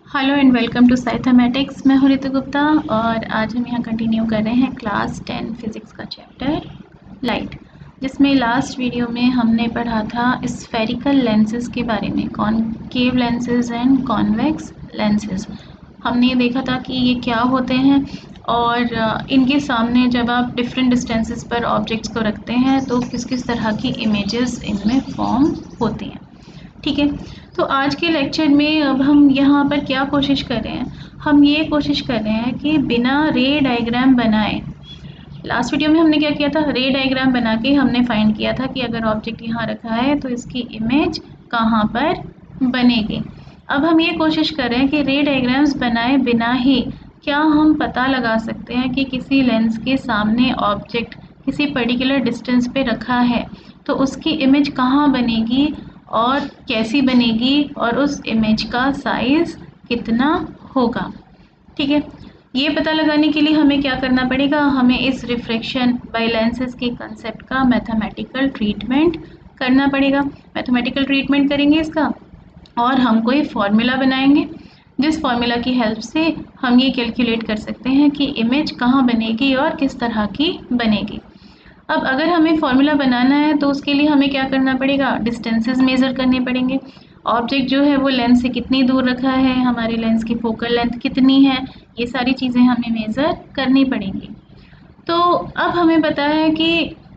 Hello and welcome to साइथमेटिक्स। मैं हूं रितु गुप्ता और आज हम यहाँ कंटिन्यू कर रहे हैं क्लास 10 फिज़िक्स का चैप्टर लाइट, जिसमें लास्ट वीडियो में हमने पढ़ा था स्फेरिकल लेंसेज के बारे में, concave lenses and convex lenses. हमने ये देखा था कि ये क्या होते हैं और इनके सामने जब आप डिफरेंट डिस्टेंसेस पर ऑब्जेक्ट्स को रखते हैं तो किस किस तरह की इमेजेस इनमें फॉर्म होती हैं। ठीक है, तो आज के लेक्चर में अब हम यहाँ पर क्या कोशिश कर रहे हैं, हम ये कोशिश कर रहे हैं कि बिना रे डायग्राम बनाए, लास्ट वीडियो में हमने क्या किया था, रे डायग्राम बना के हमने फाइंड किया था कि अगर ऑब्जेक्ट यहाँ रखा है तो इसकी इमेज कहाँ पर बनेगी। अब हम ये कोशिश कर रहे हैं कि रे डायग्राम्स बनाए बिना ही क्या हम पता लगा सकते हैं कि किसी लेंस के सामने ऑब्जेक्ट किसी पर्टिकुलर डिस्टेंस पे रखा है तो उसकी इमेज कहाँ बनेगी और कैसी बनेगी और उस इमेज का साइज़ कितना होगा। ठीक है, ये पता लगाने के लिए हमें क्या करना पड़ेगा, हमें इस रिफ्रैक्शन बाय लेंसेज के कंसेप्ट का मैथमेटिकल ट्रीटमेंट करना पड़ेगा। मैथमेटिकल ट्रीटमेंट करेंगे इसका और हम कोई फॉर्मूला बनाएंगे जिस फॉर्मूला की हेल्प से हम ये कैलकुलेट कर सकते हैं कि इमेज कहाँ बनेगी और किस तरह की बनेगी। अब अगर हमें फॉर्मूला बनाना है तो उसके लिए हमें क्या करना पड़ेगा, डिस्टेंसेस मेज़र करने पड़ेंगे। ऑब्जेक्ट जो है वो लेंस से कितनी दूर रखा है, हमारे लेंस की फोकल लेंथ कितनी है, ये सारी चीज़ें हमें मेज़र करनी पड़ेंगी। तो अब हमें पता है कि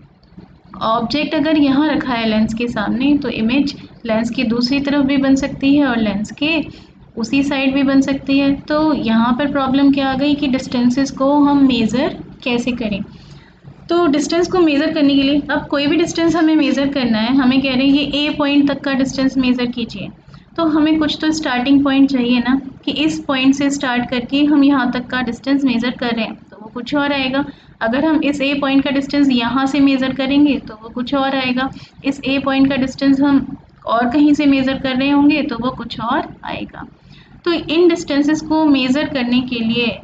ऑब्जेक्ट अगर यहाँ रखा है लेंस के सामने तो इमेज लेंस की दूसरी तरफ भी बन सकती है और लेंस के उसी साइड भी बन सकती है। तो यहाँ पर प्रॉब्लम क्या आ गई कि डिस्टेंसेस को हम मेज़र कैसे करें। तो डिस्टेंस को मेज़र करने के लिए, अब कोई भी डिस्टेंस हमें मेज़र करना है, हमें कह रहे हैं ये ए पॉइंट तक का डिस्टेंस मेज़र कीजिए, तो हमें कुछ तो स्टार्टिंग पॉइंट चाहिए ना कि इस पॉइंट से स्टार्ट करके हम यहाँ तक का डिस्टेंस मेज़र कर रहे हैं, तो वो कुछ और आएगा। अगर हम इस ए पॉइंट का डिस्टेंस यहाँ से मेज़र करेंगे तो वो कुछ और आएगा। इस ए पॉइंट का डिस्टेंस हम और कहीं से मेज़र कर रहे होंगे तो वो कुछ और आएगा। तो इन डिस्टेंसेस को मेज़र करने के लिए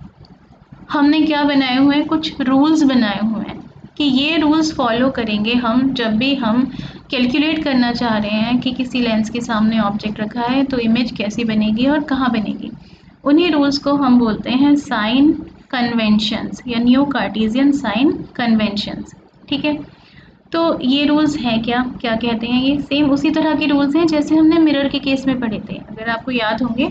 हमने क्या बनाए हुए हैं, कुछ रूल्स बनाए हुए हैं कि ये रूल्स फॉलो करेंगे हम जब भी हम कैलकुलेट करना चाह रहे हैं कि किसी लेंस के सामने ऑब्जेक्ट रखा है तो इमेज कैसी बनेगी और कहाँ बनेगी। उन्हीं रूल्स को हम बोलते हैं साइन कन्वेंशंस या न्यू कार्टेशियन साइन कन्वेंशंस। ठीक है, तो ये रूल्स हैं क्या, क्या कहते हैं, ये सेम उसी तरह के रूल्स हैं जैसे हमने मिरर के केस में पढ़े थे, अगर आपको याद होंगे।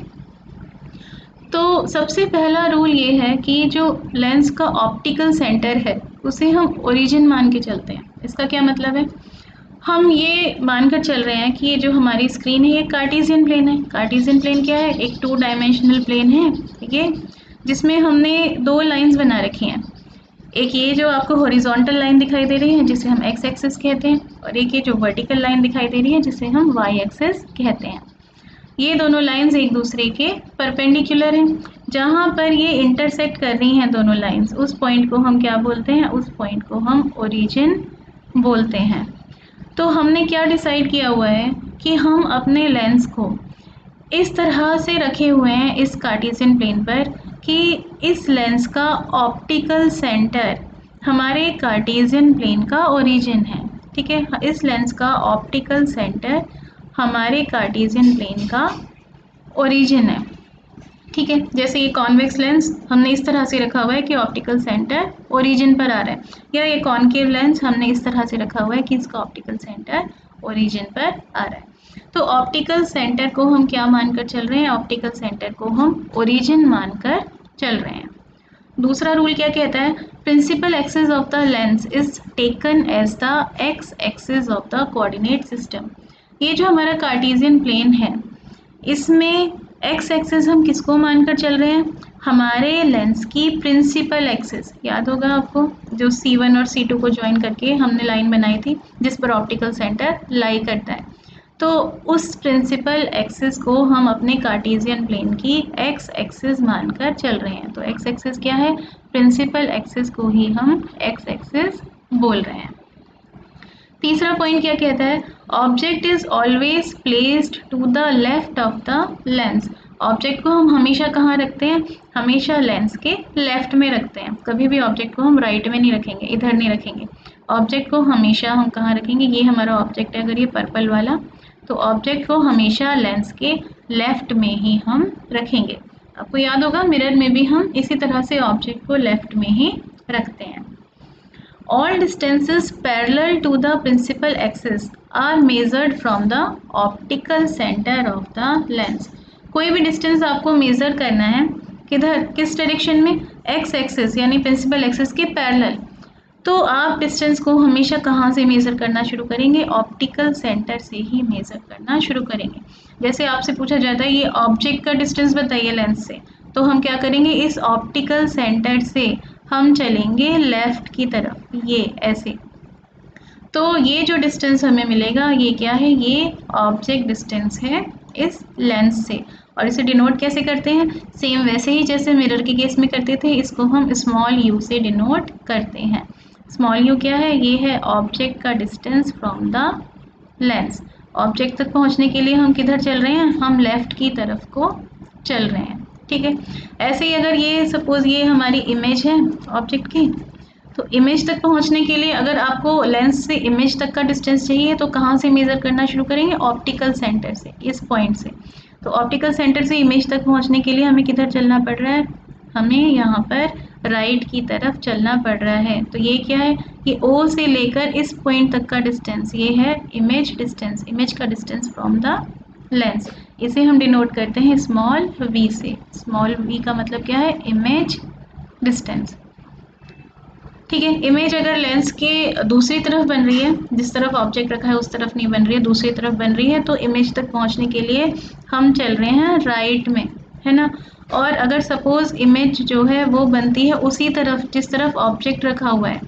तो सबसे पहला रूल ये है कि जो लेंस का ऑप्टिकल सेंटर है उसे हम ओरिजिन मान के चलते हैं। इसका क्या मतलब है, हम ये मानकर चल रहे हैं कि ये जो हमारी स्क्रीन है ये कार्टेशियन प्लेन है। कार्टेशियन प्लेन क्या है, एक 2 डायमेंशनल प्लेन है, ठीक है, जिसमें हमने 2 लाइंस बना रखी हैं। एक ये जो आपको हॉरिजॉन्टल लाइन दिखाई दे रही है जिसे हम एक्स एक्सिस कहते हैं, और एक ये जो वर्टिकल लाइन दिखाई दे रही है जिसे हम वाई एक्सिस कहते हैं। ये दोनों लाइंस एक दूसरे के परपेंडिकुलर हैं। जहाँ पर ये इंटरसेक्ट कर रही हैं दोनों लाइंस, उस पॉइंट को हम क्या बोलते हैं, उस पॉइंट को हम ओरिजिन बोलते हैं। तो हमने क्या डिसाइड किया हुआ है कि हम अपने लेंस को इस तरह से रखे हुए हैं इस कार्टेशियन प्लेन पर कि इस लेंस का ऑप्टिकल सेंटर हमारे कार्टेशियन प्लेन का ओरिजिन है। ठीक है, इस लेंस का ऑप्टिकल सेंटर हमारे कार्टेशियन प्लेन का ओरिजिन है। ठीक है, जैसे ये कॉन्वेक्स लेंस हमने इस तरह से रखा हुआ है कि ऑप्टिकल सेंटर ओरिजिन पर आ रहा है, या ये कॉनकेव लेंस हमने इस तरह से रखा हुआ है कि इसका ऑप्टिकल सेंटर ओरिजिन पर आ रहा है। तो ऑप्टिकल सेंटर को हम क्या मानकर चल रहे हैं, ऑप्टिकल सेंटर को हम ओरिजिन मानकर चल रहे हैं। दूसरा रूल क्या कहता है, principal axis of the lens is taken as the X axis of the coordinate system. ये जो हमारा कार्टेशियन प्लेन है इसमें एक्स एक्सिस हम किसको मानकर चल रहे हैं, हमारे लेंस की प्रिंसिपल एक्सिस। याद होगा आपको, जो C1 और C2 को ज्वाइन करके हमने लाइन बनाई थी जिस पर ऑप्टिकल सेंटर लाई करता है, तो उस प्रिंसिपल एक्सिस को हम अपने कार्टेशियन प्लेन की एक्स एक्सिस मानकर चल रहे हैं। तो एक्स एक्सिस क्या है, प्रिंसिपल एक्सिस को ही हम एक्स एक्सिस बोल रहे हैं। तीसरा पॉइंट क्या कहता है, object is always placed to the left of the lens. Object को हम हमेशा कहाँ रखते हैं, हमेशा लेंस के लेफ्ट में रखते हैं। कभी भी ऑब्जेक्ट को हम राइट में नहीं रखेंगे, इधर नहीं रखेंगे। ऑब्जेक्ट को हमेशा हम कहाँ रखेंगे, ये हमारा ऑब्जेक्ट है अगर ये पर्पल वाला, तो ऑब्जेक्ट को हमेशा लेंस के लेफ्ट में ही हम रखेंगे। आपको याद होगा मिरर में भी हम इसी तरह से ऑब्जेक्ट को लेफ्ट में ही रखते हैं। All distances parallel to the principal axis are measured from the optical center of the lens. कोई भी डिस्टेंस आपको मेज़र करना है किधर, किस डायरेक्शन में, एक्स एक्सिस यानी प्रिंसिपल एक्सिस के पैरेलल, तो आप डिस्टेंस को हमेशा कहाँ से मेज़र करना शुरू करेंगे, ऑप्टिकल सेंटर से ही मेज़र करना शुरू करेंगे। जैसे आपसे पूछा जाता है ये ऑब्जेक्ट का डिस्टेंस बताइए लेंस से, तो हम क्या करेंगे, इस ऑप्टिकल सेंटर से हम चलेंगे लेफ़्ट की तरफ, ये ऐसे। तो ये जो डिस्टेंस हमें मिलेगा ये क्या है, ये ऑब्जेक्ट डिस्टेंस है इस लेंस से। और इसे डिनोट कैसे करते हैं, सेम वैसे ही जैसे मिरर के केस में करते थे, इसको हम स्मॉल यू से डिनोट करते हैं। स्मॉल यू क्या है, ये है ऑब्जेक्ट का distance from the lens. Object तक पहुंचने के लिए हम किधर चल रहे हैं, हम लेफ़्ट की तरफ को चल रहे हैं, ठीक है। ऐसे ही अगर ये सपोज़ ये हमारी इमेज है ऑब्जेक्ट की, तो इमेज तक पहुंचने के लिए अगर आपको लेंस से इमेज तक का डिस्टेंस चाहिए तो कहाँ से मेज़र करना शुरू करेंगे, ऑप्टिकल सेंटर से, इस पॉइंट से। तो ऑप्टिकल सेंटर से इमेज तक पहुंचने के लिए हमें किधर चलना पड़ रहा है, हमें यहाँ पर राइट की तरफ चलना पड़ रहा है। तो ये क्या है, ये ओ से लेकर इस पॉइंट तक का डिस्टेंस, ये है इमेज डिस्टेंस, इमेज का डिस्टेंस फ्रॉम द लेंस। इसे हम डिनोट करते हैं स्मॉल वी से। स्मॉल वी का मतलब क्या है, इमेज डिस्टेंस, ठीक है। इमेज अगर लेंस के दूसरी तरफ बन रही है, जिस तरफ ऑब्जेक्ट रखा है उस तरफ नहीं बन रही है, दूसरी तरफ बन रही है, तो इमेज तक पहुंचने के लिए हम चल रहे हैं राइट में, है ना। और अगर सपोज़ इमेज जो है वो बनती है उसी तरफ जिस तरफ ऑब्जेक्ट रखा हुआ है,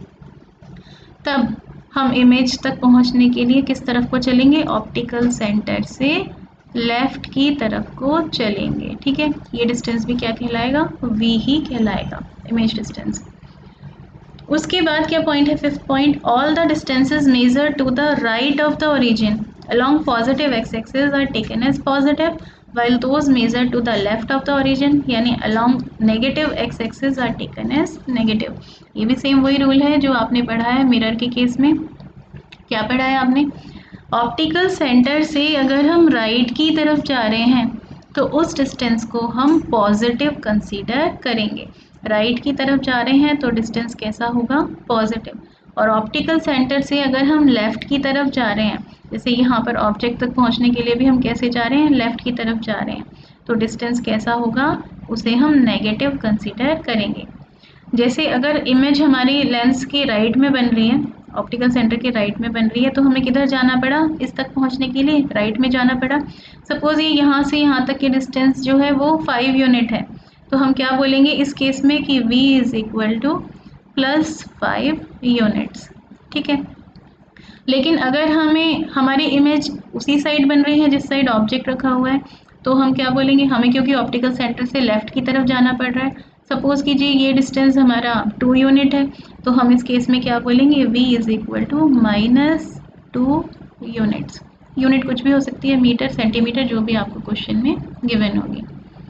तब हम इमेज तक पहुंचने के लिए किस तरफ को चलेंगे, ऑप्टिकल सेंटर से लेफ़्ट की तरफ को चलेंगे, ठीक है। ये डिस्टेंस भी क्या कहलाएगा, वी ही कहलाएगा, इमेज डिस्टेंस। उसके बाद क्या पॉइंट है, fifth point, all the distances measure to the right of the origin along positive x axis are taken as positive while those measured to the left of the origin यानी along negative x axis are taken as negative। ये भी same वही rule है जो आपने पढ़ा है mirror के केस में। क्या पढ़ा है आपने, ऑप्टिकल सेंटर से अगर हम राइट की तरफ जा रहे हैं तो उस डिस्टेंस को हम पॉजिटिव कंसीडर करेंगे। राइट की तरफ जा रहे हैं तो डिस्टेंस कैसा होगा, पॉजिटिव। और ऑप्टिकल सेंटर से अगर हम लेफ़्ट की तरफ जा रहे हैं, जैसे यहाँ पर ऑब्जेक्ट तक पहुँचने के लिए भी हम कैसे जा रहे हैं, लेफ़्ट की तरफ जा रहे हैं, तो डिस्टेंस कैसा होगा, उसे हम नेगेटिव कंसीडर करेंगे। जैसे अगर इमेज हमारी लेंस के राइट में बन रही है, ऑप्टिकल सेंटर के राइट में बन रही है, तो हमें किधर जाना पड़ा, इस तक पहुंचने के लिए राइट में जाना पड़ा। सपोज़ ये यहाँ से यहाँ तक की डिस्टेंस जो है वो 5 यूनिट है, तो हम क्या बोलेंगे इस केस में कि v is equal to +5 units, ठीक है। लेकिन अगर हमें हमारी इमेज उसी साइड बन रही है जिस साइड ऑब्जेक्ट रखा हुआ है, तो हम क्या बोलेंगे, हमें क्योंकि ऑप्टिकल सेंटर से लेफ़्ट की तरफ जाना पड़ रहा है, सपोज़ कीजिए ये डिस्टेंस हमारा 2 यूनिट है, तो हम इस केस में क्या बोलेंगे, v is equal to -2 units. Unit कुछ भी हो सकती है, मीटर, सेंटीमीटर, जो भी आपको क्वेश्चन में गिवन होगी,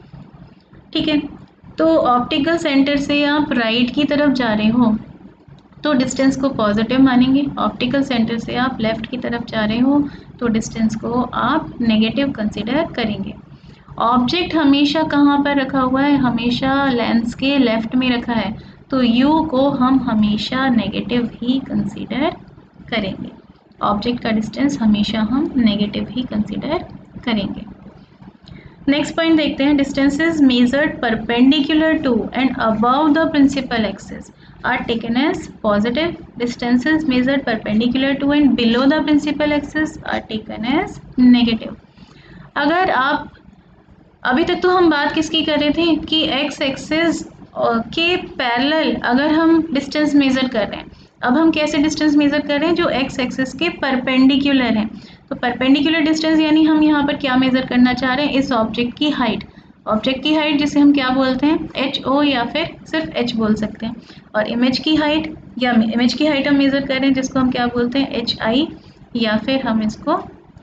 ठीक है। तो ऑप्टिकल सेंटर से आप राइट की तरफ जा रहे हो तो डिस्टेंस को पॉजिटिव मानेंगे, ऑप्टिकल सेंटर से आप लेफ़्ट की तरफ जा रहे हो तो डिस्टेंस को आप नेगेटिव कंसीडर करेंगे। ऑब्जेक्ट हमेशा कहाँ पर रखा हुआ है, हमेशा लेंस के लेफ़्ट में रखा है, तो u को हम हमेशा नेगेटिव ही कंसीडर करेंगे। ऑब्जेक्ट का डिस्टेंस हमेशा हम नेगेटिव ही कंसीडर करेंगे। नेक्स्ट पॉइंट देखते हैं, distances measured perpendicular to and above the principal axis are taken as positive. Distances measured perpendicular to and below the principal axis are taken as negative. अगर आप अभी तक तो हम बात किसकी कर रहे थे कि x एक्सिस के पैरेलल अगर हम डिस्टेंस मेज़र कर रहे हैं, अब हम कैसे डिस्टेंस मेज़र कर रहे हैं, जो x एक्सिस के परपेंडिकुलर हैं। तो परपेंडिकुलर डिस्टेंस यानी हम यहाँ पर क्या मेज़र करना चाह रहे हैं, इस ऑब्जेक्ट की हाइट। ऑब्जेक्ट की हाइट जिसे हम क्या बोलते हैं, HO या फिर सिर्फ H बोल सकते हैं। और इमेज की हाइट, या इमेज की हाइट हम मेज़र कर रहे हैं जिसको हम क्या बोलते हैं, HI, या फिर हम इसको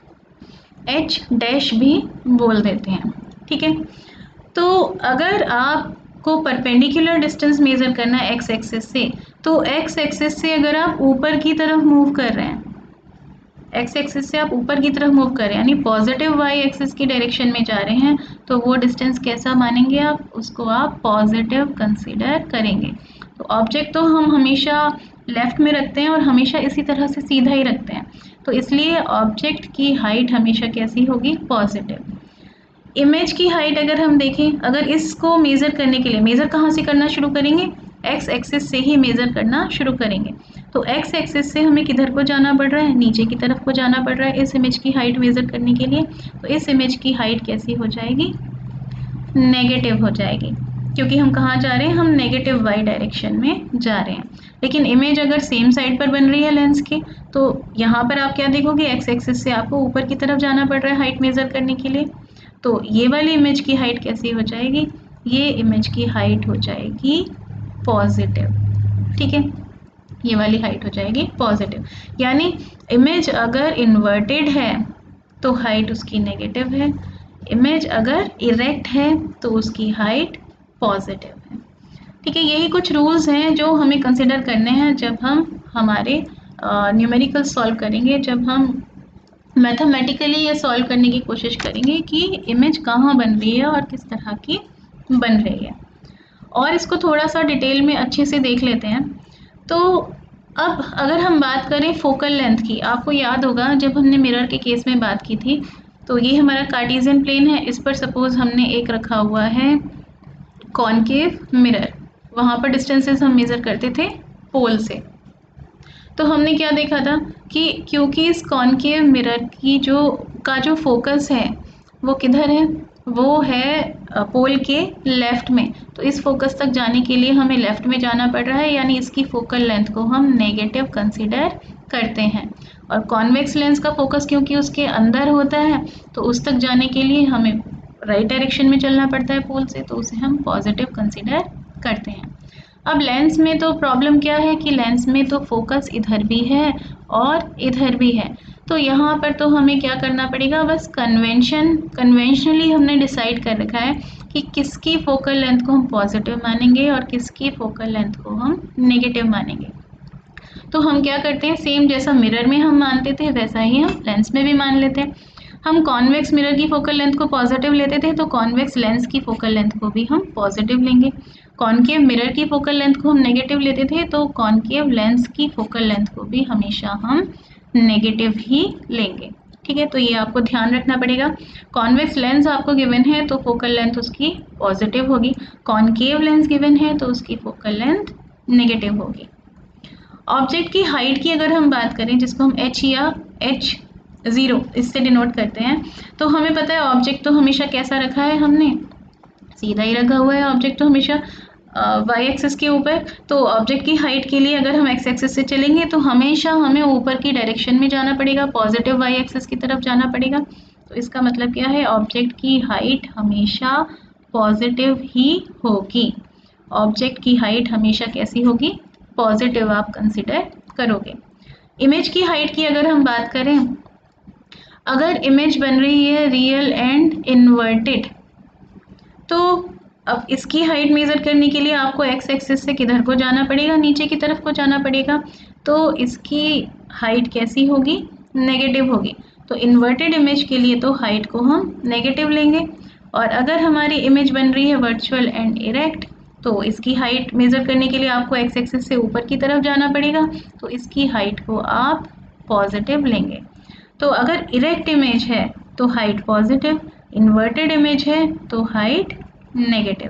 H डैश भी बोल देते हैं, ठीक है। तो अगर आपको परपेंडिकुलर डिस्टेंस मेज़र करना है x एक्सिस से, तो x एक्सिस से अगर आप ऊपर की तरफ मूव कर रहे हैं, एक्स एक्सिस से आप ऊपर की तरफ मूव करें यानी पॉजिटिव वाई एक्सिस की डायरेक्शन में जा रहे हैं तो वो डिस्टेंस कैसा मानेंगे आप, उसको आप पॉजिटिव कंसीडर करेंगे। तो ऑब्जेक्ट तो हम हमेशा लेफ्ट में रखते हैं और हमेशा इसी तरह से सीधा ही रखते हैं, तो इसलिए ऑब्जेक्ट की हाइट हमेशा कैसी होगी, पॉजिटिव। इमेज की हाइट अगर हम देखें, अगर इसको मेज़र करने के लिए मेज़र कहाँ से करना शुरू करेंगे, एक्स एक्सिस से ही मेज़र करना शुरू करेंगे। तो एक्स एक्सिस से हमें किधर को जाना पड़ रहा है, नीचे की तरफ को जाना पड़ रहा है इस इमेज की हाइट मेज़र करने के लिए। तो इस इमेज की हाइट कैसी हो जाएगी, नेगेटिव हो जाएगी, क्योंकि हम कहाँ जा रहे हैं, हम नेगेटिव वाई डायरेक्शन में जा रहे हैं। लेकिन इमेज अगर सेम साइड पर बन रही है लेंस के, तो यहाँ पर आप क्या देखोगे, एक्स एक्सिस से आपको ऊपर की तरफ जाना पड़ रहा है हाइट मेज़र करने के लिए। तो ये वाली इमेज की हाइट कैसी हो जाएगी, ये इमेज की हाइट हो जाएगी पॉजिटिव, ठीक है, ये वाली हाइट हो जाएगी पॉजिटिव। यानी इमेज अगर इन्वर्टेड है तो हाइट उसकी नेगेटिव है, इमेज अगर इरेक्ट है तो उसकी हाइट पॉजिटिव है, ठीक है। यही कुछ रूल्स हैं जो हमें कंसिडर करने हैं जब हम हमारे न्यूमेरिकल सॉल्व करेंगे, जब हम मैथमेटिकली ये सॉल्व करने की कोशिश करेंगे कि इमेज कहाँ बन रही है और किस तरह की बन रही है। और इसको थोड़ा सा डिटेल में अच्छे से देख लेते हैं। तो अब अगर हम बात करें फोकल लेंथ की, आपको याद होगा जब हमने मिरर के केस में बात की थी, तो ये हमारा कार्टेशियन प्लेन है, इस पर सपोज हमने एक रखा हुआ है कॉनकेव मिरर, वहाँ पर डिस्टेंसेस हम मेज़र करते थे पोल से। तो हमने क्या देखा था कि क्योंकि इस कॉनकेव मिरर की जो फोकस है वो किधर है, वो है पोल के लेफ़्ट में, तो इस फोकस तक जाने के लिए हमें लेफ़्ट में जाना पड़ रहा है, यानी इसकी फोकल लेंथ को हम नेगेटिव कंसीडर करते हैं। और कॉन्वेक्स लेंस का फोकस क्योंकि उसके अंदर होता है, तो उस तक जाने के लिए हमें राइट डायरेक्शन में चलना पड़ता है पोल से, तो उसे हम पॉजिटिव कंसीडर करते हैं। अब लेंस में तो प्रॉब्लम क्या है कि लेंस में तो फोकस इधर भी है और इधर भी है, तो यहाँ पर तो हमें क्या करना पड़ेगा, बस कन्वेंशनली हमने डिसाइड कर रखा है कि किसकी फोकल लेंथ को हम पॉजिटिव मानेंगे और किसकी फोकल लेंथ को हम नेगेटिव मानेंगे। तो हम क्या करते हैं, सेम जैसा मिरर में हम मानते थे वैसा ही हम लेंस में भी मान लेते हैं। हम कॉन्वेक्स मिरर की फोकल लेंथ को पॉजिटिव लेते थे, तो कॉन्वेक्स लेंस की फोकल लेंथ को भी हम पॉजिटिव लेंगे। कॉनकेव मिरर की फोकल लेंथ को हम नेगेटिव लेते थे, तो कॉनकेव लेंस की फोकल लेंथ को भी हमेशा हम नेगेटिव ही लेंगे, ठीक है। तो ये आपको ध्यान रखना पड़ेगा। कॉन्वेक्स लेंस आपको गिवन है तो फोकल लेंथ उसकी पॉजिटिव होगी, कॉनकेव लेंस गिवन है तो उसकी फोकल लेंथ नेगेटिव होगी। ऑब्जेक्ट की हाइट की अगर हम बात करें, जिसको हम h या h0 इससे डिनोट करते हैं, तो हमें पता है ऑब्जेक्ट तो हमेशा कैसा रखा है, हमने सीधा ही रखा हुआ है ऑब्जेक्ट तो हमेशा वाई एक्सिस के ऊपर। तो ऑब्जेक्ट की हाइट के लिए अगर हम एक्स एक्सिस से चलेंगे तो हमेशा हमें ऊपर की डायरेक्शन में जाना पड़ेगा, पॉजिटिव वाई एक्सिस की तरफ जाना पड़ेगा। तो इसका मतलब क्या है, ऑब्जेक्ट की हाइट हमेशा पॉजिटिव ही होगी, ऑब्जेक्ट की हाइट हमेशा कैसी होगी, पॉजिटिव आप कंसिडर करोगे। इमेज की हाइट की अगर हम बात करें, अगर इमेज बन रही है रियल एंड इन्वर्टेड, तो अब इसकी हाइट मेज़र करने के लिए आपको एक्स एक्सिस से किधर को जाना पड़ेगा, नीचे की तरफ को जाना पड़ेगा, तो इसकी हाइट कैसी होगी, नेगेटिव होगी। तो इन्वर्टेड इमेज के लिए तो हाइट को हम नेगेटिव लेंगे। और अगर हमारी इमेज बन रही है वर्चुअल एंड इरेक्ट, तो इसकी हाइट मेज़र करने के लिए आपको एक्स एक्सिस से ऊपर की तरफ जाना पड़ेगा, तो इसकी हाइट को आप पॉजिटिव लेंगे। तो अगर इरेक्ट इमेज है तो हाइट पॉजिटिव, इन्वर्टेड इमेज है तो हाइट नेगेटिव।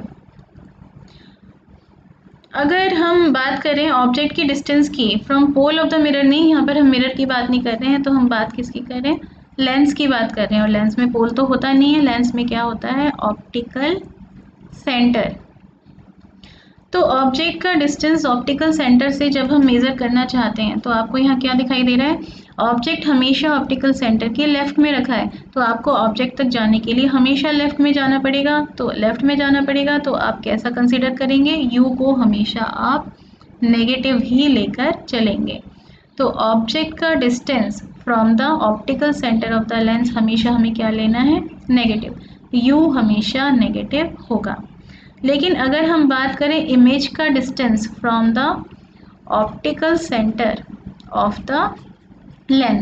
अगर हम बात करें ऑब्जेक्ट की डिस्टेंस की from pole of the mirror, नहीं यहाँ पर हम मिरर की बात नहीं कर रहे हैं, तो हम बात किसकी कर रहे हैं, लेंस की बात कर रहे हैं। और लेंस में पोल तो होता नहीं है, लेंस में क्या होता है, ऑप्टिकल सेंटर। तो ऑब्जेक्ट का डिस्टेंस ऑप्टिकल सेंटर से जब हम मेज़र करना चाहते हैं, तो आपको यहाँ क्या दिखाई दे रहा है, ऑब्जेक्ट हमेशा ऑप्टिकल सेंटर के लेफ़्ट में रखा है, तो आपको ऑब्जेक्ट तक जाने के लिए हमेशा लेफ़्ट में जाना पड़ेगा। तो लेफ़्ट में जाना पड़ेगा तो आप कैसा कंसीडर करेंगे, यू को हमेशा आप नेगेटिव ही लेकर चलेंगे। तो ऑब्जेक्ट का distance from the optical centre of the lens हमेशा हमें क्या लेना है, नेगेटिव, यू हमेशा नेगेटिव होगा। लेकिन अगर हम बात करें इमेज का distance from the optical centre of the lens,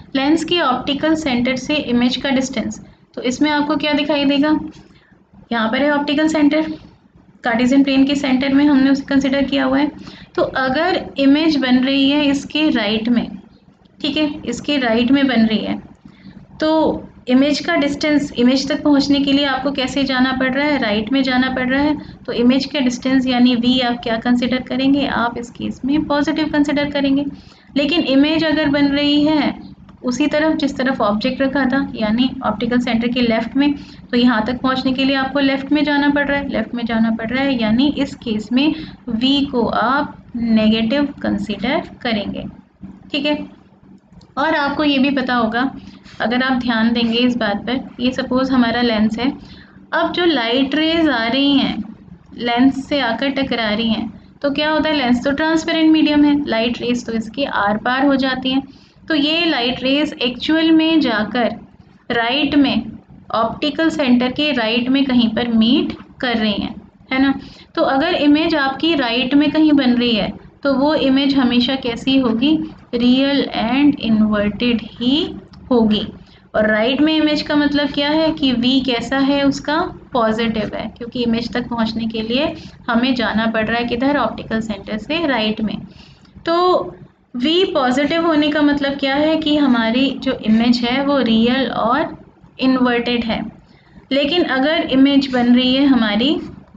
lens की ऑप्टिकल सेंटर से इमेज का डिस्टेंस, तो इसमें आपको क्या दिखाई देगा, यहाँ पर है ऑप्टिकल सेंटर, कार्टेशियन प्लेन के सेंटर में हमने उसे कंसिडर किया हुआ है। तो अगर इमेज बन रही है इसके राइट में, ठीक है, इसके राइट में बन रही है, तो इमेज का डिस्टेंस, इमेज तक पहुंचने के लिए आपको कैसे जाना पड़ रहा है, राइट में जाना पड़ रहा है। तो इमेज का डिस्टेंस यानी v आप क्या कंसिडर करेंगे, आप इस केस में पॉजिटिव कंसिडर करेंगे। लेकिन इमेज अगर बन रही है उसी तरफ जिस तरफ ऑब्जेक्ट रखा था, यानी ऑप्टिकल सेंटर के लेफ्ट में, तो यहाँ तक पहुँचने के लिए आपको लेफ्ट में जाना पड़ रहा है, लेफ्ट में जाना पड़ रहा है, यानी इस केस में v को आप नेगेटिव कंसिडर करेंगे, ठीक है। और आपको ये भी पता होगा, अगर आप ध्यान देंगे इस बात पर, ये सपोज हमारा लेंस है, अब जो लाइट रेज आ रही हैं लेंस से आकर टकरा रही हैं, तो क्या होता है, लेंस तो ट्रांसपेरेंट मीडियम है, लाइट रेज तो इसके आर पार हो जाती हैं। तो ये लाइट रेज एक्चुअल में जाकर राइट में, ऑप्टिकल सेंटर के राइट में कहीं पर मीट कर रही हैं, है ना। तो अगर इमेज आपकी राइट में कहीं बन रही है तो वो इमेज हमेशा कैसी होगी, रियल एंड इन्वर्टेड ही होगी। और राइट में इमेज का मतलब क्या है कि v कैसा है उसका, पॉजिटिव है, क्योंकि इमेज तक पहुंचने के लिए हमें जाना पड़ रहा है किधर, ऑप्टिकल सेंटर से राइट में। तो v पॉजिटिव होने का मतलब क्या है कि हमारी जो इमेज है वो रियल और इन्वर्टेड है। लेकिन अगर इमेज बन रही है हमारी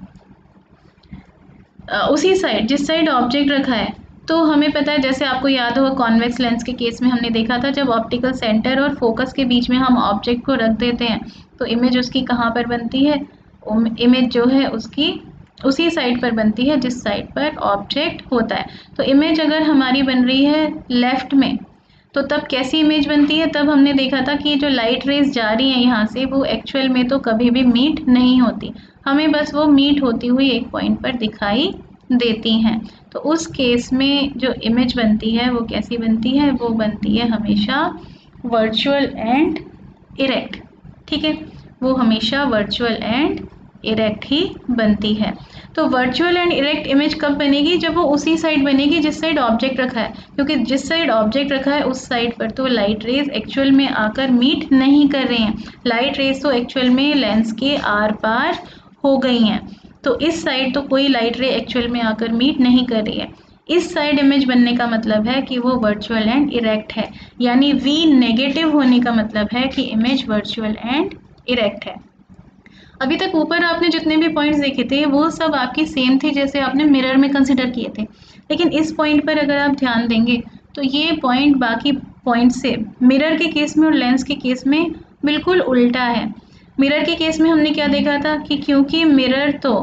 उसी साइड जिस साइड ऑब्जेक्ट रखा है, तो हमें पता है, जैसे आपको याद होगा कॉन्वेक्स लेंस के केस में हमने देखा था, जब ऑप्टिकल सेंटर और फोकस के बीच में हम ऑब्जेक्ट को रख देते हैं तो इमेज उसकी कहाँ पर बनती है, इमेज जो है उसकी उसी साइड पर बनती है जिस साइड पर ऑब्जेक्ट होता है। तो इमेज अगर हमारी बन रही है लेफ्ट में, तो तब कैसी इमेज बनती है, तब हमने देखा था कि जो लाइट रेज जा रही हैं यहाँ से, वो एक्चुअल में तो कभी भी मीट नहीं होती, हमें बस वो मीट होती हुई एक पॉइंट पर दिखाई देती हैं। तो उस केस में जो इमेज बनती है वो कैसी बनती है, वो बनती है हमेशा वर्चुअल एंड इरेक्ट, ठीक है, वो हमेशा वर्चुअल एंड इरेक्ट ही बनती है। तो वर्चुअल एंड इरेक्ट इमेज कब बनेगी, जब वो उसी साइड बनेगी जिस साइड ऑब्जेक्ट रखा है, क्योंकि जिस साइड ऑब्जेक्ट रखा है उस साइड पर तो लाइट रेज एक्चुअल में आकर मीट नहीं कर रही हैं, लाइट रेज तो एक्चुअल में लेंस के आर पार हो गई हैं। तो इस साइड तो कोई लाइट रे एक्चुअल में आकर मीट नहीं कर रही है। इस साइड इमेज बनने का मतलब है कि वो वर्चुअल एंड इरेक्ट है, यानी v नेगेटिव होने का मतलब है कि इमेज वर्चुअल एंड इरेक्ट है। अभी तक ऊपर आपने जितने भी पॉइंट्स देखे थे वो सब आपकी सेम थे जैसे आपने मिरर में कंसिडर किए थे, लेकिन इस पॉइंट पर अगर आप ध्यान देंगे तो ये पॉइंट बाकी पॉइंट से मिरर के केस में और लेंस के केस में बिल्कुल उल्टा है। मिरर के केस में हमने क्या देखा था कि क्योंकि मिरर तो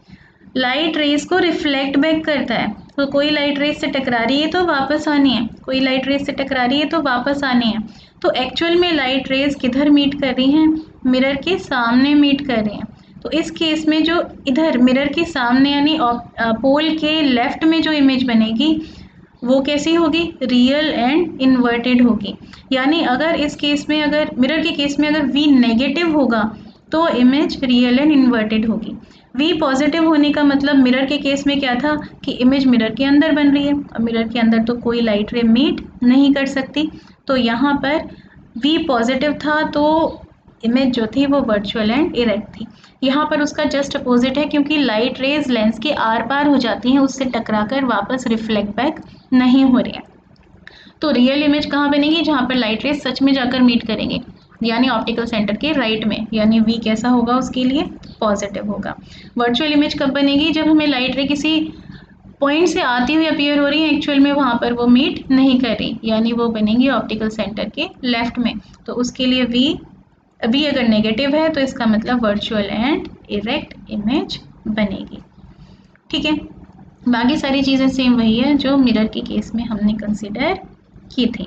लाइट रेज को रिफ्लेक्ट बैक करता है, तो कोई लाइट रेज से टकरा रही है तो वापस आनी है, कोई लाइट रेज से टकरा रही है तो वापस आनी है। तो एक्चुअल में लाइट रेज किधर मीट कर रही हैं, मिरर के सामने मीट कर रही हैं। तो इस केस में जो इधर मिरर के सामने यानी पोल के लेफ्ट में जो इमेज बनेगी वो कैसी होगी, रियल एंड इन्वर्टेड होगी। यानी अगर इस केस में, अगर मिरर के केस में अगर v नेगेटिव होगा तो इमेज रियल एंड इन्वर्टेड होगी। v पॉजिटिव होने का मतलब मिरर के केस में क्या था कि इमेज मिरर के अंदर बन रही है और मिरर के अंदर तो कोई लाइट रे मीट नहीं कर सकती, तो यहाँ पर v पॉजिटिव था तो इमेज जो थी वो वर्चुअल एंड इरेक्ट थी। यहाँ पर उसका जस्ट अपोजिट है, क्योंकि लाइट रेज लेंस के आर पार हो जाती हैं, उससे टकराकर वापस रिफ्लेक्ट बैक नहीं हो रही है। तो रियल इमेज कहाँ बनेगी, जहाँ पर लाइट रेज सच में जाकर मीट करेंगे, यानी ऑप्टिकल सेंटर के राइट में, यानी v कैसा होगा उसके लिए, पॉजिटिव होगा। वर्चुअल इमेज कब बनेगी, जब हमें लाइट रे किसी पॉइंट से आती हुई अपीयर हो रही है, एक्चुअल में वहाँ पर वो मीट नहीं कर रही, यानी वो बनेगी ऑप्टिकल सेंटर के लेफ्ट में। तो उसके लिए v अगर नेगेटिव है तो इसका मतलब वर्चुअल एंड इरेक्ट इमेज बनेगी, ठीक है। बाकी सारी चीज़ें सेम वही है जो मिरर के केस में हमने कंसिडर की थी।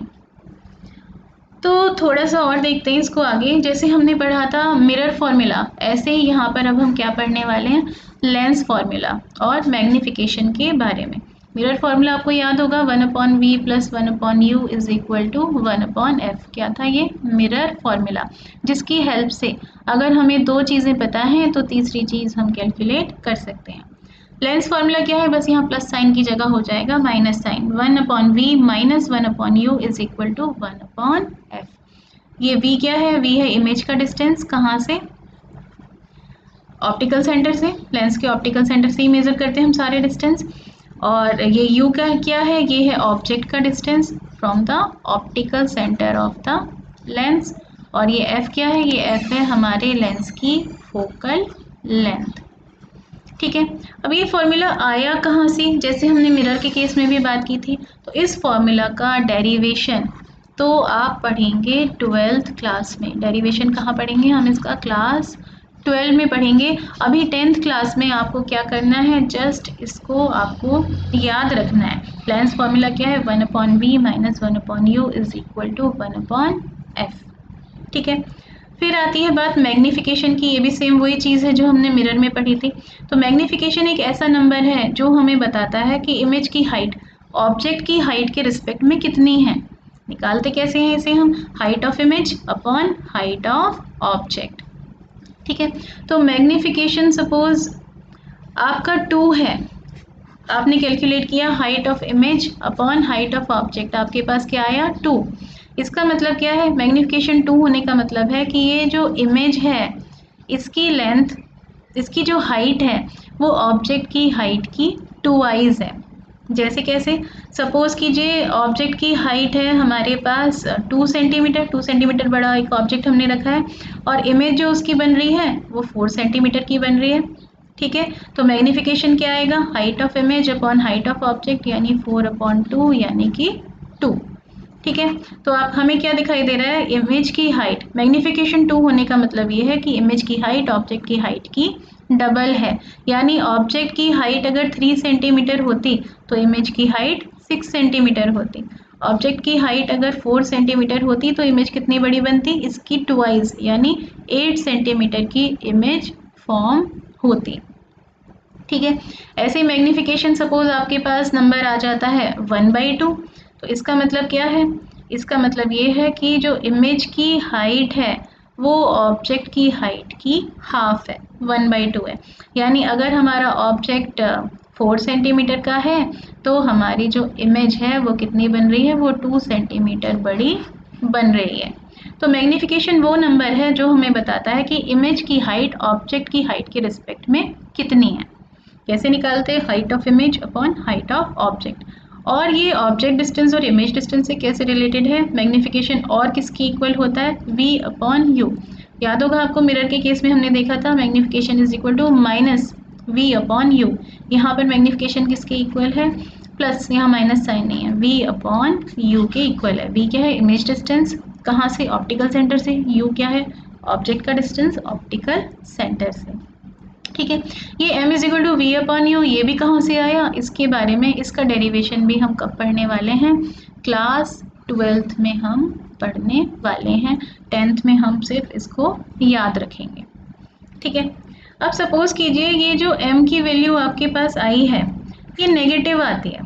तो थोड़ा सा और देखते हैं इसको आगे। जैसे हमने पढ़ा था मिरर फॉर्मूला, ऐसे ही यहाँ पर अब हम क्या पढ़ने वाले हैं, लेंस फॉर्मूला और मैग्नीफिकेशन के बारे में। मिरर फॉर्मूला आपको याद होगा 1/v + 1/u = 1/f। क्या था ये, मिरर फॉर्मूला, जिसकी हेल्प से अगर हमें दो चीज़ें पता हैं तो तीसरी चीज़ हम कैलकुलेट कर सकते हैं। लेंस फॉर्मूला क्या है, बस यहाँ प्लस साइन की जगह हो जाएगा minus sign, 1/v minus 1/u is equal to 1/f। ये v क्या है, v है इमेज का डिस्टेंस, कहाँ से, ऑप्टिकल सेंटर से, लेंस के ऑप्टिकल सेंटर से ही मेजर करते हैं हम सारे डिस्टेंस। और ये u का क्या है, ये है ऑब्जेक्ट का distance from the optical centre of the lens. और ये f क्या है, ये f है हमारे लेंस की फोकल लेंथ। ठीक है, अब ये फॉर्मूला आया कहाँ से, जैसे हमने मिरर के केस में भी बात की थी, तो इस फॉर्मूला का डेरिवेशन तो आप पढ़ेंगे 12th क्लास में। डेरिवेशन कहाँ पढ़ेंगे हम, इसका क्लास 12 में पढ़ेंगे। अभी 10th क्लास में आपको क्या करना है, जस्ट इसको आपको याद रखना है। लेंस फॉर्मूला क्या है, 1/v minus 1/u is equal to 1/f। ठीक है, फिर आती है बात मैग्नीफिकेशन की। ये भी सेम वही चीज़ है जो हमने मिरर में पढ़ी थी। तो मैग्नीफिकेशन एक ऐसा नंबर है जो हमें बताता है कि इमेज की हाइट ऑब्जेक्ट की हाइट के रिस्पेक्ट में कितनी है। निकालते कैसे हैं इसे हम, height of image upon height of object. ठीक है, तो मैग्नीफिकेशन सपोज आपका 2 है, आपने कैलकुलेट किया height of image upon height of object, आपके पास क्या आया 2। इसका मतलब क्या है, मैग्नीफिकेशन 2 होने का मतलब है कि ये जो इमेज है इसकी लेंथ, इसकी जो हाइट है वो ऑब्जेक्ट की हाइट की 2x है। जैसे कैसे, सपोज कीजिए ऑब्जेक्ट की हाइट है हमारे पास 2 सेंटीमीटर, 2 सेंटीमीटर बड़ा एक ऑब्जेक्ट हमने रखा है और इमेज जो उसकी बन रही है वो 4 सेंटीमीटर की बन रही है। ठीक है, तो मैग्नीफिकेशन क्या आएगा, height of image upon height of object यानी 4/2 यानी कि 2। ठीक है, तो आप हमें क्या दिखाई दे रहा है, इमेज की हाइट, मैग्नीफिकेशन 2 होने का मतलब ये है कि इमेज की हाइट ऑब्जेक्ट की हाइट की डबल है। यानी ऑब्जेक्ट की हाइट अगर 3 सेंटीमीटर होती तो इमेज की हाइट 6 सेंटीमीटर होती। ऑब्जेक्ट की हाइट अगर 4 सेंटीमीटर होती तो इमेज कितनी बड़ी बनती, इसकी 2x यानी 8 सेंटीमीटर की इमेज फॉर्म होती। ठीक है, ऐसे ही मैग्नीफिकेशन सपोज आपके पास नंबर आ जाता है 1/2, तो इसका मतलब क्या है, इसका मतलब ये है कि जो इमेज की हाइट है वो ऑब्जेक्ट की हाइट की हाफ है, 1/2 है। यानी अगर हमारा ऑब्जेक्ट 4 सेंटीमीटर का है तो हमारी जो इमेज है वो कितनी बन रही है, वो 2 सेंटीमीटर बड़ी बन रही है। तो मैग्नीफिकेशन वो नंबर है जो हमें बताता है कि इमेज की हाइट ऑब्जेक्ट की हाइट के रिस्पेक्ट में कितनी है। कैसे निकालते हैं, height of image upon height of object. और ये ऑब्जेक्ट डिस्टेंस और इमेज डिस्टेंस से कैसे रिलेटेड है, मैग्नीफिकेशन और किसकी इक्वल होता है, v/u। याद होगा आपको मिरर के केस में हमने देखा था magnification is equal to minus v/u। यहाँ पर मैग्नीफिकेशन किसके इक्वल है, प्लस, यहाँ माइनस साइन नहीं है, v/u के इक्वल है। v क्या है, इमेज डिस्टेंस, कहाँ से, ऑप्टिकल सेंटर से। u क्या है, ऑब्जेक्ट का डिस्टेंस ऑप्टिकल सेंटर से। ठीक है, ये m is equal to v/u, ये भी कहाँ से आया, इसके बारे में, इसका डेरिवेशन भी हम कब पढ़ने वाले हैं, क्लास 12th में हम पढ़ने वाले हैं। 10th में हम सिर्फ इसको याद रखेंगे। ठीक है, अब सपोज कीजिए ये जो m की वैल्यू आपके पास आई है ये नेगेटिव आती है।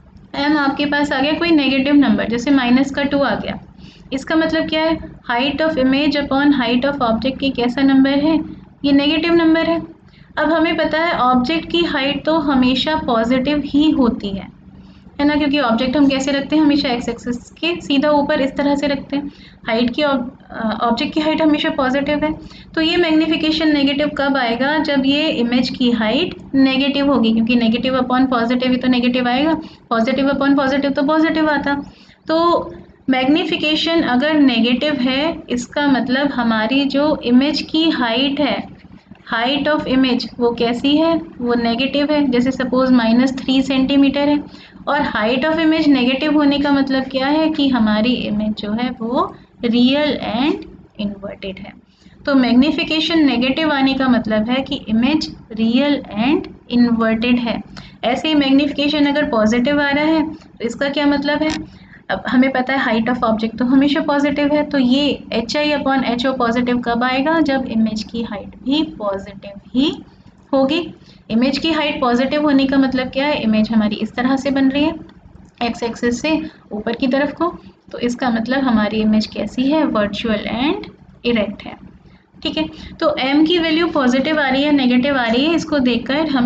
m आपके पास आ गया कोई नेगेटिव नंबर, जैसे -2 आ गया। इसका मतलब क्या है, height of image upon height of object की कैसा नंबर है, ये नेगेटिव नंबर है। अब हमें पता है ऑब्जेक्ट की हाइट तो हमेशा पॉजिटिव ही होती है ना, क्योंकि ऑब्जेक्ट हम कैसे रखते हैं, हमेशा एक्स एक्सिस के सीधा ऊपर इस तरह से रखते हैं। हाइट की ऑब्जेक्ट की हाइट हमेशा पॉजिटिव है। तो ये मैग्नीफिकेशन नेगेटिव कब आएगा, जब ये इमेज की हाइट नेगेटिव होगी, क्योंकि नेगेटिव अपॉन पॉजिटिव ही तो नेगेटिव आएगा, पॉजिटिव अपॉन पॉजिटिव तो पॉजिटिव आता। तो मैग्नीफिकेशन अगर नेगेटिव है इसका मतलब हमारी जो इमेज की हाइट है, हाइट ऑफ इमेज वो कैसी है, वो नेगेटिव है। जैसे सपोज -3 सेंटीमीटर है और हाइट ऑफ इमेज नेगेटिव होने का मतलब क्या है कि हमारी इमेज जो है वो रियल एंड इन्वर्टेड है। तो मैग्नीफिकेशन नेगेटिव आने का मतलब है कि इमेज रियल एंड इन्वर्टेड है। ऐसे ही मैग्नीफिकेशन अगर पॉजिटिव आ रहा है तो इसका क्या मतलब है, अब हमें पता है हाइट ऑफ ऑब्जेक्ट तो हमेशा पॉजिटिव है, तो ये HI/HO पॉजिटिव कब आएगा, जब इमेज की हाइट भी पॉजिटिव ही होगी। इमेज की हाइट पॉजिटिव होने का मतलब क्या है, इमेज हमारी इस तरह से बन रही है एक्स एक्सिस से ऊपर की तरफ को, तो इसका मतलब हमारी इमेज कैसी है, वर्चुअल एंड इरेक्ट है। ठीक है, तो m की वैल्यू पॉजिटिव आ रही है नेगेटिव आ रही है, इसको देखकर हमें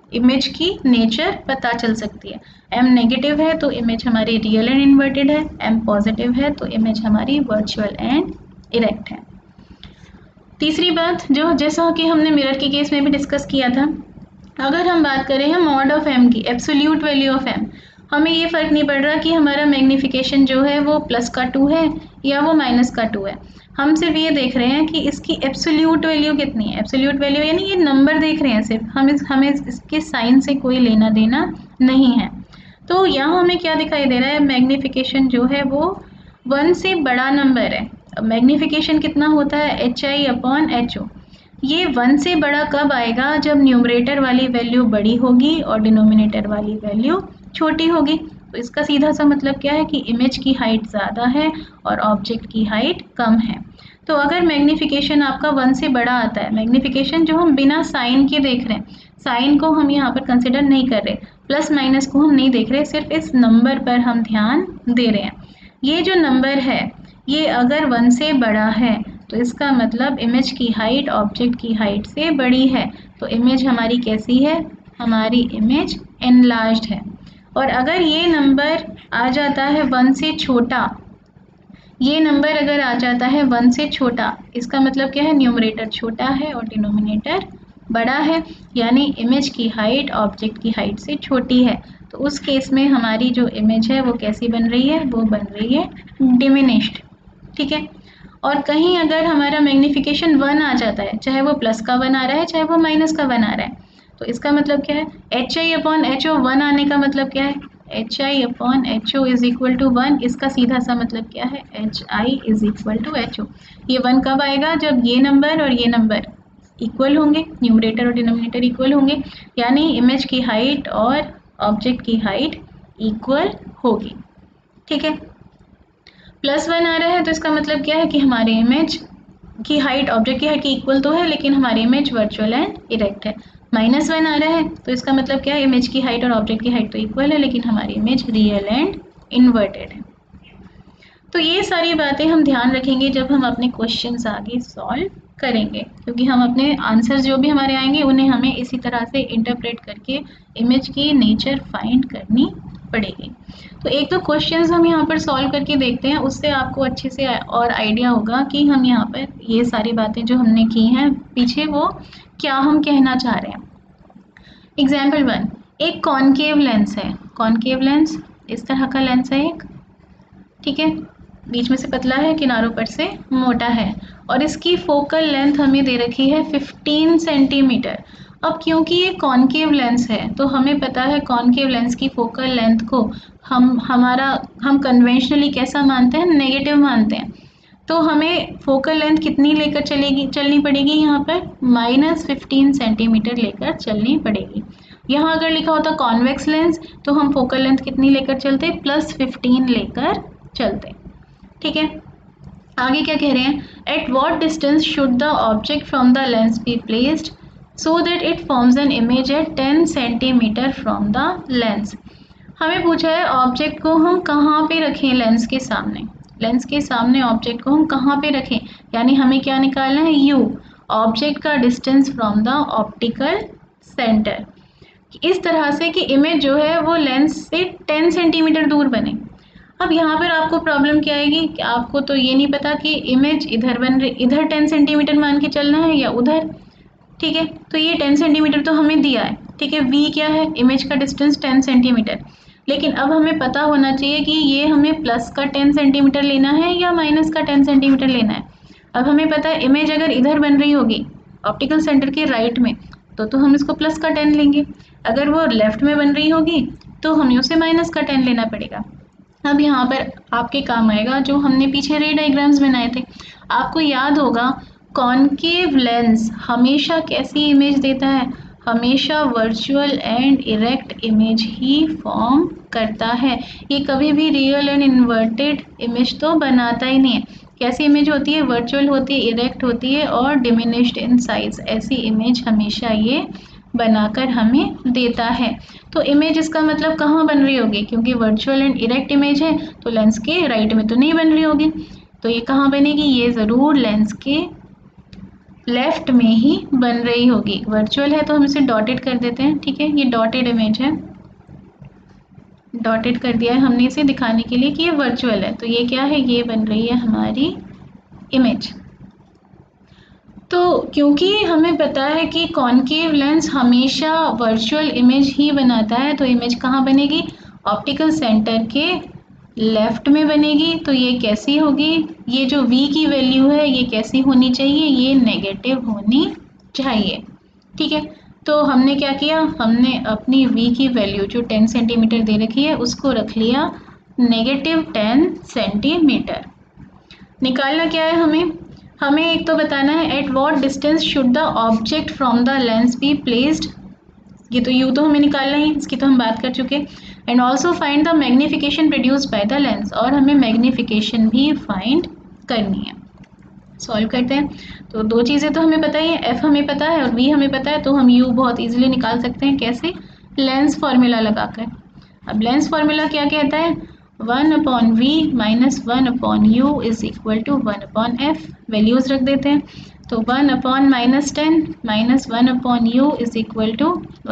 इमेज की नेचर पता चल सकती है। एम नेगेटिव है तो इमेज हमारी रियल एंड इन्वर्टेड है, एम पॉजिटिव है तो इमेज हमारी वर्चुअल एंड इरेक्ट है। तीसरी बात, जो जैसा कि हमने मिरर के केस में भी डिस्कस किया था, अगर हम बात करें हम मॉड ऑफ एम की, एब्सोल्यूट वैल्यू ऑफ एम, हमें ये फ़र्क नहीं पड़ रहा कि हमारा मैग्नीफिकेशन जो है वो प्लस का 2 है या वो माइनस का 2 है। हम सिर्फ ये देख रहे हैं कि इसकी एब्सोल्यूट वैल्यू कितनी है। एब्सोल्यूट वैल्यू यानी ये नंबर देख रहे हैं सिर्फ, हमें इसके साइन से कोई लेना देना नहीं है। तो यहाँ हमें क्या दिखाई दे रहा है, मैग्नीफिकेशन जो है वो 1 से बड़ा नंबर है। अब मैग्नीफिकेशन कितना होता है, HI/HO। ये 1 से बड़ा कब आएगा, जब न्यूमरेटर वाली वैल्यू बड़ी होगी और डिनोमिनेटर वाली वैल्यू छोटी होगी। तो इसका सीधा सा मतलब क्या है कि इमेज की हाइट ज़्यादा है और ऑब्जेक्ट की हाइट कम है। तो अगर मैग्नीफिकेशन आपका 1 से बड़ा आता है, मैग्नीफिकेशन जो हम बिना साइन के देख रहे हैं, साइन को हम यहाँ पर कंसिडर नहीं कर रहे, प्लस माइनस को हम नहीं देख रहे, सिर्फ इस नंबर पर हम ध्यान दे रहे हैं। ये जो नंबर है ये अगर 1 से बड़ा है तो इसका मतलब इमेज की हाइट ऑब्जेक्ट की हाइट से बड़ी है। तो इमेज हमारी कैसी है, हमारी इमेज एनलार्ज्ड है। और अगर ये नंबर आ जाता है 1 से छोटा, ये नंबर अगर आ जाता है 1 से छोटा, इसका मतलब क्या है, न्यूमरेटर छोटा है और डिनोमिनेटर बड़ा है, यानी इमेज की हाइट ऑब्जेक्ट की हाइट से छोटी है। तो उस केस में हमारी जो इमेज है वो कैसी बन रही है, वो बन रही है डिमिनिश्ड। ठीक है। और कहीं अगर हमारा मैग्नीफिकेशन 1 आ जाता है, चाहे वो प्लस का 1 आ रहा है चाहे वो माइनस का 1 आ रहा है, तो इसका मतलब क्या है, HI/HO 1 आने का मतलब क्या है, HI/HO इज इक्वल टू 1। इसका सीधा सा मतलब क्या है, HI is equal to HO। ये 1 कब आएगा, जब ये नंबर और ये नंबर इक्वल होंगे, न्यूमरेटर और डिनोमिनेटर इक्वल होंगे, यानी इमेज की हाइट और ऑब्जेक्ट की हाइट इक्वल होगी। ठीक है। +1 आ रहा है तो इसका मतलब क्या है कि हमारी इमेज की हाइट ऑब्जेक्ट की हाइट की इक्वल तो है, लेकिन हमारी इमेज वर्चुअल एंड इरेक्ट है। -1 आ रहा है तो इसका मतलब क्या है, इमेज की हाइट और ऑब्जेक्ट की हाइट तो इक्वल है, लेकिन हमारी इमेज रियल एंड इन्वर्टेड है। तो ये सारी बातें हम ध्यान रखेंगे जब हम अपने क्वेश्चंस आगे सॉल्व करेंगे, क्योंकि हम अपने आंसर्स जो भी हमारे आएंगे उन्हें हमें इसी तरह से इंटरप्रेट करके इमेज की नेचर फाइंड करनी पड़ेगी। तो एक तो क्वेश्चंस हम यहाँ पर सॉल्व करके देखते हैं, उससे आपको अच्छे से और आइडिया होगा कि हम यहाँ पर ये सारी बातें जो हमने की हैं पीछे वो क्या हम कहना चाह रहे हैं। एग्जाम्पल 1, एक कॉनकेव लेंस है। कॉनकेव लेंस इस तरह का लेंस है एक, ठीक है, बीच में से पतला है, किनारों पर से मोटा है, और इसकी फोकल लेंथ हमें दे रखी है 15 सेंटीमीटर। अब क्योंकि ये कॉनकेव लेंस है तो हमें पता है कॉनकेव लेंस की फोकल लेंथ को हम कन्वेंशनली कैसा मानते हैं, नेगेटिव मानते हैं। तो हमें फोकल लेंथ कितनी लेकर चलनी पड़ेगी, यहाँ पर -15 सेंटीमीटर लेकर चलनी पड़ेगी। यहाँ अगर लिखा होता कॉन्वेक्स लेंस तो हम फोकल लेंथ कितनी लेकर चलते, +15 लेकर चलते। ठीक है। आगे क्या कह रहे हैं, at what distance should the object from the lens be placed so that it forms an image at 10 centimetre from the lens. हमें पूछा है ऑब्जेक्ट को हम कहाँ पे रखें, लेंस के सामने। लेंस के सामने ऑब्जेक्ट को हम कहाँ पे रखें, यानी हमें क्या निकालना है, U, ऑब्जेक्ट का distance from the optical centre, इस तरह से कि इमेज जो है वो लेंस से 10 सेंटीमीटर दूर बने। अब यहाँ पर आपको प्रॉब्लम क्या आएगी कि आपको तो ये नहीं पता कि इमेज इधर बन रही, इधर 10 सेंटीमीटर मान के चलना है या उधर। ठीक है, तो ये 10 सेंटीमीटर तो हमें दिया है, ठीक है, V क्या है, इमेज का डिस्टेंस 10 सेंटीमीटर। लेकिन अब हमें पता होना चाहिए कि ये हमें प्लस का 10 सेंटीमीटर लेना है या माइनस का 10 सेंटीमीटर लेना है। अब हमें पता है इमेज अगर इधर बन रही होगी ऑप्टिकल सेंटर के राइट में तो हम इसको प्लस का 10 लेंगे, अगर वो लेफ्ट में बन रही होगी तो हमें उसे माइनस का 10 लेना पड़ेगा। अब यहाँ पर आपके काम आएगा जो हमने पीछे रे डायग्राम्स बनाए थे। आपको याद होगा कॉनकेव लेंस हमेशा कैसी इमेज देता है, हमेशा वर्चुअल एंड इरेक्ट इमेज ही फॉर्म करता है। ये कभी भी रियल एंड इन्वर्टेड इमेज तो बनाता ही नहीं है। कैसी इमेज होती है, वर्चुअल होती है, इरेक्ट होती है और डिमिनिश्ड इन साइज। ऐसी इमेज हमेशा ये बनाकर हमें देता है। तो इमेज इसका मतलब कहाँ बन रही होगी, क्योंकि वर्चुअल एंड इरेक्ट इमेज है तो लेंस के राइट में तो नहीं बन रही होगी, तो ये कहाँ बनेगी, ये ज़रूर लेंस के लेफ्ट में ही बन रही होगी। वर्चुअल है तो हम इसे डॉटेड कर देते हैं, ठीक है, ये डॉटेड इमेज है, डॉटेड कर दिया है हमने इसे दिखाने के लिए कि ये वर्चुअल है। तो ये क्या है, ये बन रही है हमारी इमेज। तो क्योंकि हमें पता है कि कॉनकेव लेंस हमेशा वर्चुअल इमेज ही बनाता है, तो इमेज कहाँ बनेगी, ऑप्टिकल सेंटर के लेफ्ट में बनेगी। तो ये कैसी होगी, ये जो v की वैल्यू है ये कैसी होनी चाहिए, ये नेगेटिव होनी चाहिए, ठीक है। तो हमने क्या किया, हमने अपनी v की वैल्यू जो 10 सेंटीमीटर दे रखी है उसको रख लिया -10 सेंटीमीटर। निकालना क्या है हमें एक तो बताना है at what distance should the object from the lens be placed, ये तो यू तो हमें निकालना ही, इसकी तो हम बात कर चुके। And also find the magnification produced by the lens, और हमें मैग्नीफिकेशन भी फाइंड करनी है। सॉल्व करते हैं। तो दो चीज़ें तो हमें पता ही है, एफ हमें पता है और वी हमें पता है, तो हम यू बहुत ईजिली निकाल सकते हैं। कैसे, लेंस फार्मूला लगाकर। अब लेंस फार्मूला क्या कहता है, 1/v minus 1/u is equal to 1/f। Values रख देते हैं, तो 1/-10 minus 1/u is equal to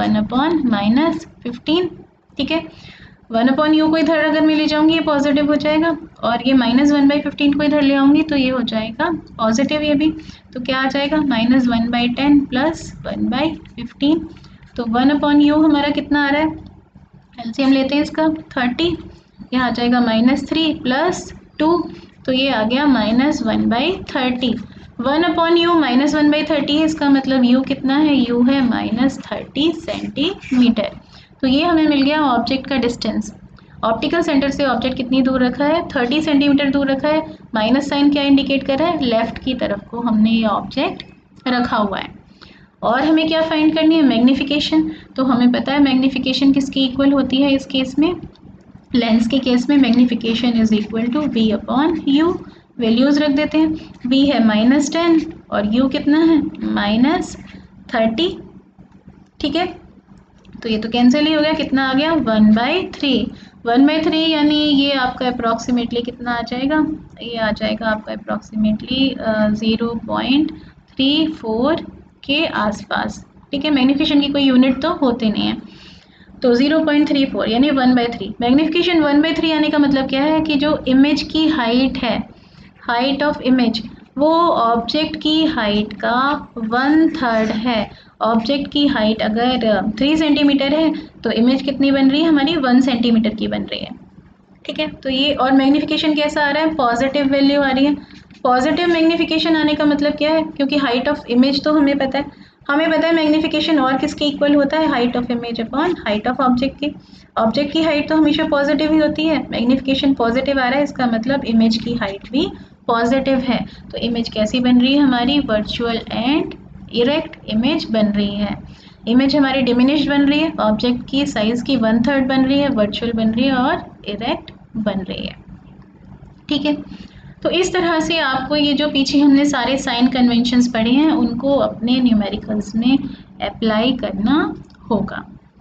1/-15, ठीक है। 1/u को इधर अगर मैं ले जाऊंगी ये पॉजिटिव हो जाएगा, और ये -1/15 को इधर ले आऊंगी तो ये हो जाएगा पॉजिटिव ये भी। तो क्या आ जाएगा, -1/10 प्लस 1/15। तो 1/u हमारा कितना आ रहा है, एलसीएम लेते हैं इसका 30, यह आ जाएगा -3 प्लस 2, तो ये आ गया -1/30। 1/u -1/30 है, इसका मतलब u कितना है, u है -30 सेंटीमीटर। तो ये हमें मिल गया ऑब्जेक्ट का डिस्टेंस। ऑप्टिकल सेंटर से ऑब्जेक्ट कितनी दूर रखा है, 30 सेंटीमीटर दूर रखा है। माइनस साइन क्या इंडिकेट कर रहा है, लेफ्ट की तरफ को हमने ये ऑब्जेक्ट रखा हुआ है। और हमें क्या फाइंड करनी है, मैग्नीफिकेशन। तो हमें पता है मैग्नीफिकेशन किसकी इक्वल होती है इस केस में, लेंस के केस में magnification is equal to v/u। Values रख देते हैं, v है -10 और u कितना है -30, ठीक है। तो ये तो कैंसिल ही हो गया, कितना आ गया 1/3। 1/3 यानी ये आपका अप्रॉक्सीमेटली कितना आ जाएगा, ये आ जाएगा आपका अप्रॉक्सीमेटली 0.34 के आसपास, ठीक है। मैग्नीफिकेशन की कोई यूनिट तो होते नहीं है, तो 0.34 यानी 1/3। मैग्नीफिकेशन 1/3 आने का मतलब क्या है कि जो इमेज की हाइट है, हाइट ऑफ इमेज, वो ऑब्जेक्ट की हाइट का 1/3 है। ऑब्जेक्ट की हाइट अगर 3 सेंटीमीटर है तो इमेज कितनी बन रही है हमारी, 1 सेंटीमीटर की बन रही है, ठीक है। तो ये, और मैग्नीफिकेशन कैसा आ रहा है, पॉजिटिव वैल्यू आ रही है। पॉजिटिव मैग्नीफिकेशन आने का मतलब क्या है, क्योंकि हाइट ऑफ इमेज तो हमें पता है मैग्नीफिकेशन और किसके इक्वल होता है, height of image upon height of object की। ऑब्जेक्ट की हाइट तो हमेशा पॉजिटिव ही होती है, मैग्नीफिकेशन पॉजिटिव आ रहा है, इसका मतलब इमेज की हाइट भी पॉजिटिव है। तो इमेज कैसी बन रही है हमारी, वर्चुअल एंड इरेक्ट इमेज बन रही है। इमेज हमारी डिमिनिश्ड बन रही है, ऑब्जेक्ट की साइज की 1/3 बन रही है, वर्चुअल बन रही है और इरेक्ट बन रही है, ठीक है। तो इस तरह से आपको ये जो पीछे हमने सारे साइन कन्वेंशंस पढ़े हैं उनको अपने न्यूमेरिकल्स में अप्लाई करना होगा,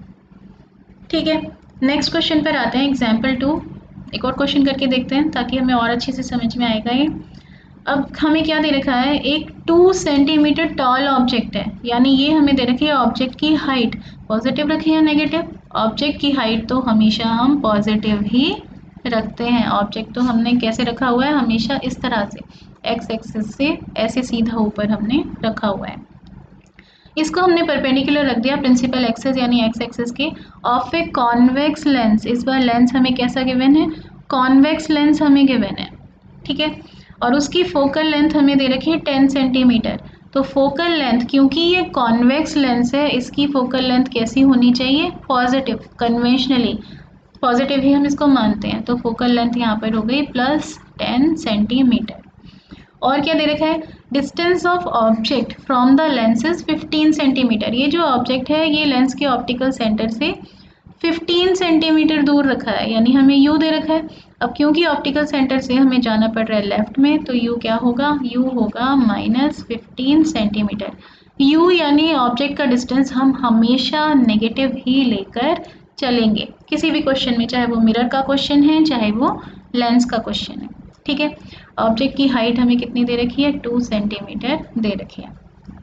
ठीक है। नेक्स्ट क्वेश्चन पर आते हैं, एग्जाम्पल 2। एक और क्वेश्चन करके देखते हैं ताकि हमें और अच्छे से समझ में आएगा ये। अब हमें क्या दे रखा है, एक 2 सेंटीमीटर टॉल ऑब्जेक्ट है, यानी ये हमें दे रखी है ऑब्जेक्ट की हाइट, पॉजिटिव रखी है नेगेटिव, ऑब्जेक्ट की हाइट तो हमेशा हम पॉजिटिव ही रखते हैं। ऑब्जेक्ट तो हमने कैसे रखा हुआ है, हमेशा इस तरह से एक्स एक्सिस से ऐसे सीधा ऊपर हमने रखा हुआ है। इसको हमने परपेंडिकुलर रख दिया प्रिंसिपल एक्सिस यानी एक्स एक्सिस के ऑफ ए कॉन्वेक्स लेंस। इस बार लेंस हमें कैसा गिवन है, कॉन्वेक्स लेंस हमें गिवन है, ठीक है। और उसकी फोकल लेंथ हमें दे रखी है 10 सेंटीमीटर। तो फोकल लेंथ, क्योंकि ये कॉन्वेक्स लेंस है, इसकी फोकल लेंथ कैसी होनी चाहिए, पॉजिटिव, कन्वेंशनली पॉजिटिव ही हम इसको मानते हैं। तो फोकल लेंथ यहाँ पर हो गई +10 सेंटीमीटर। और क्या दे रखा है, distance of object from the lens is 15 centimetre. ये जो ऑब्जेक्ट है ये लेंस के ऑप्टिकल सेंटर से 15 सेंटीमीटर दूर रखा है, यानी हमें यू दे रखा है। अब क्योंकि ऑप्टिकल सेंटर से हमें जाना पड़ रहा है लेफ्ट में, तो यू क्या होगा, यू होगा -15 सेंटीमीटर। यू यानी ऑब्जेक्ट का डिस्टेंस हम हमेशा नेगेटिव ही लेकर चलेंगे किसी भी क्वेश्चन में, चाहे वो मिरर का क्वेश्चन है चाहे वो लेंस का क्वेश्चन है, ठीक है। ऑब्जेक्ट की हाइट हमें कितनी दे रखी है, 2 सेंटीमीटर दे रखी है।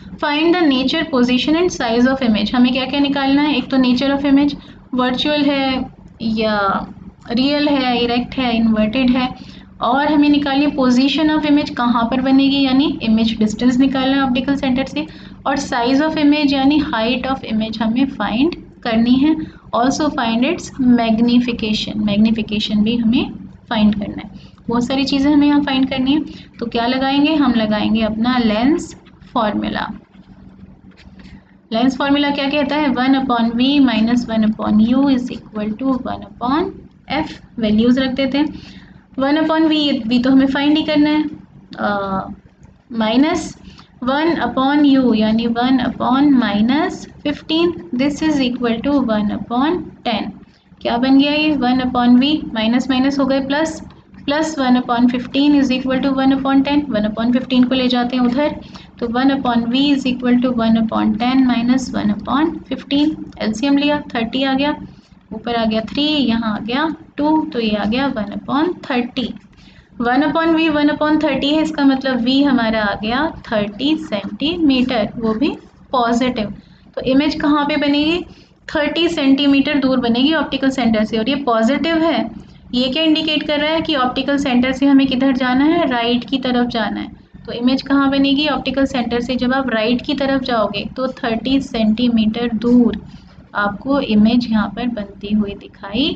Find the nature, position and size of image. हमें क्या क्या निकालना है? एक तो नेचर ऑफ इमेज, वर्चुअल है या रियल है, इरेक्ट है, इन्वर्टेड है, और हमें निकालनी है पोजीशन ऑफ इमेज, कहाँ पर बनेगी, यानी इमेज डिस्टेंस निकालना है ऑप्टिकल सेंटर से, और साइज ऑफ इमेज यानी हाइट ऑफ इमेज हमें फाइंड करनी है। Also find its magnification, magnification भी हमें फाइंड करना है। बहुत सारी चीज़ें हमें यहाँ फाइंड करनी है। तो क्या लगाएंगे? हम लगाएंगे अपना लेंस फॉर्मूला। लेंस फॉर्मूला क्या कहता है? 1/v minus 1/u is equal to 1/f। Values रख देते हैं। 1/v तो हमें फाइंड ही करना है, माइनस 1/u यानी 1/-15, दिस इज इक्वल टू 1/10। क्या बन गया ये? 1/v माइनस माइनस हो गए plus, plus 1/15 is equal to 1/10। 1/15 को ले जाते हैं उधर, तो 1/v is equal to 1/10 minus 1/15। LCM लिया, 30 आ गया, ऊपर आ गया 3, यहाँ आ गया 2, तो ये आ गया 1/30। 1/v 1/30 है, इसका मतलब v हमारा आ गया 30 सेंटीमीटर, वो भी पॉजिटिव। तो इमेज कहाँ पे बनेगी? 30 सेंटीमीटर दूर बनेगी ऑप्टिकल सेंटर से, और ये पॉजिटिव है। ये क्या इंडिकेट कर रहा है कि ऑप्टिकल सेंटर से हमें किधर जाना है? राइट की तरफ जाना है। तो इमेज कहाँ बनेगी ऑप्टिकल सेंटर से? जब आप राइट की तरफ जाओगे तो 30 सेंटीमीटर दूर आपको इमेज यहाँ पर बनती हुई दिखाई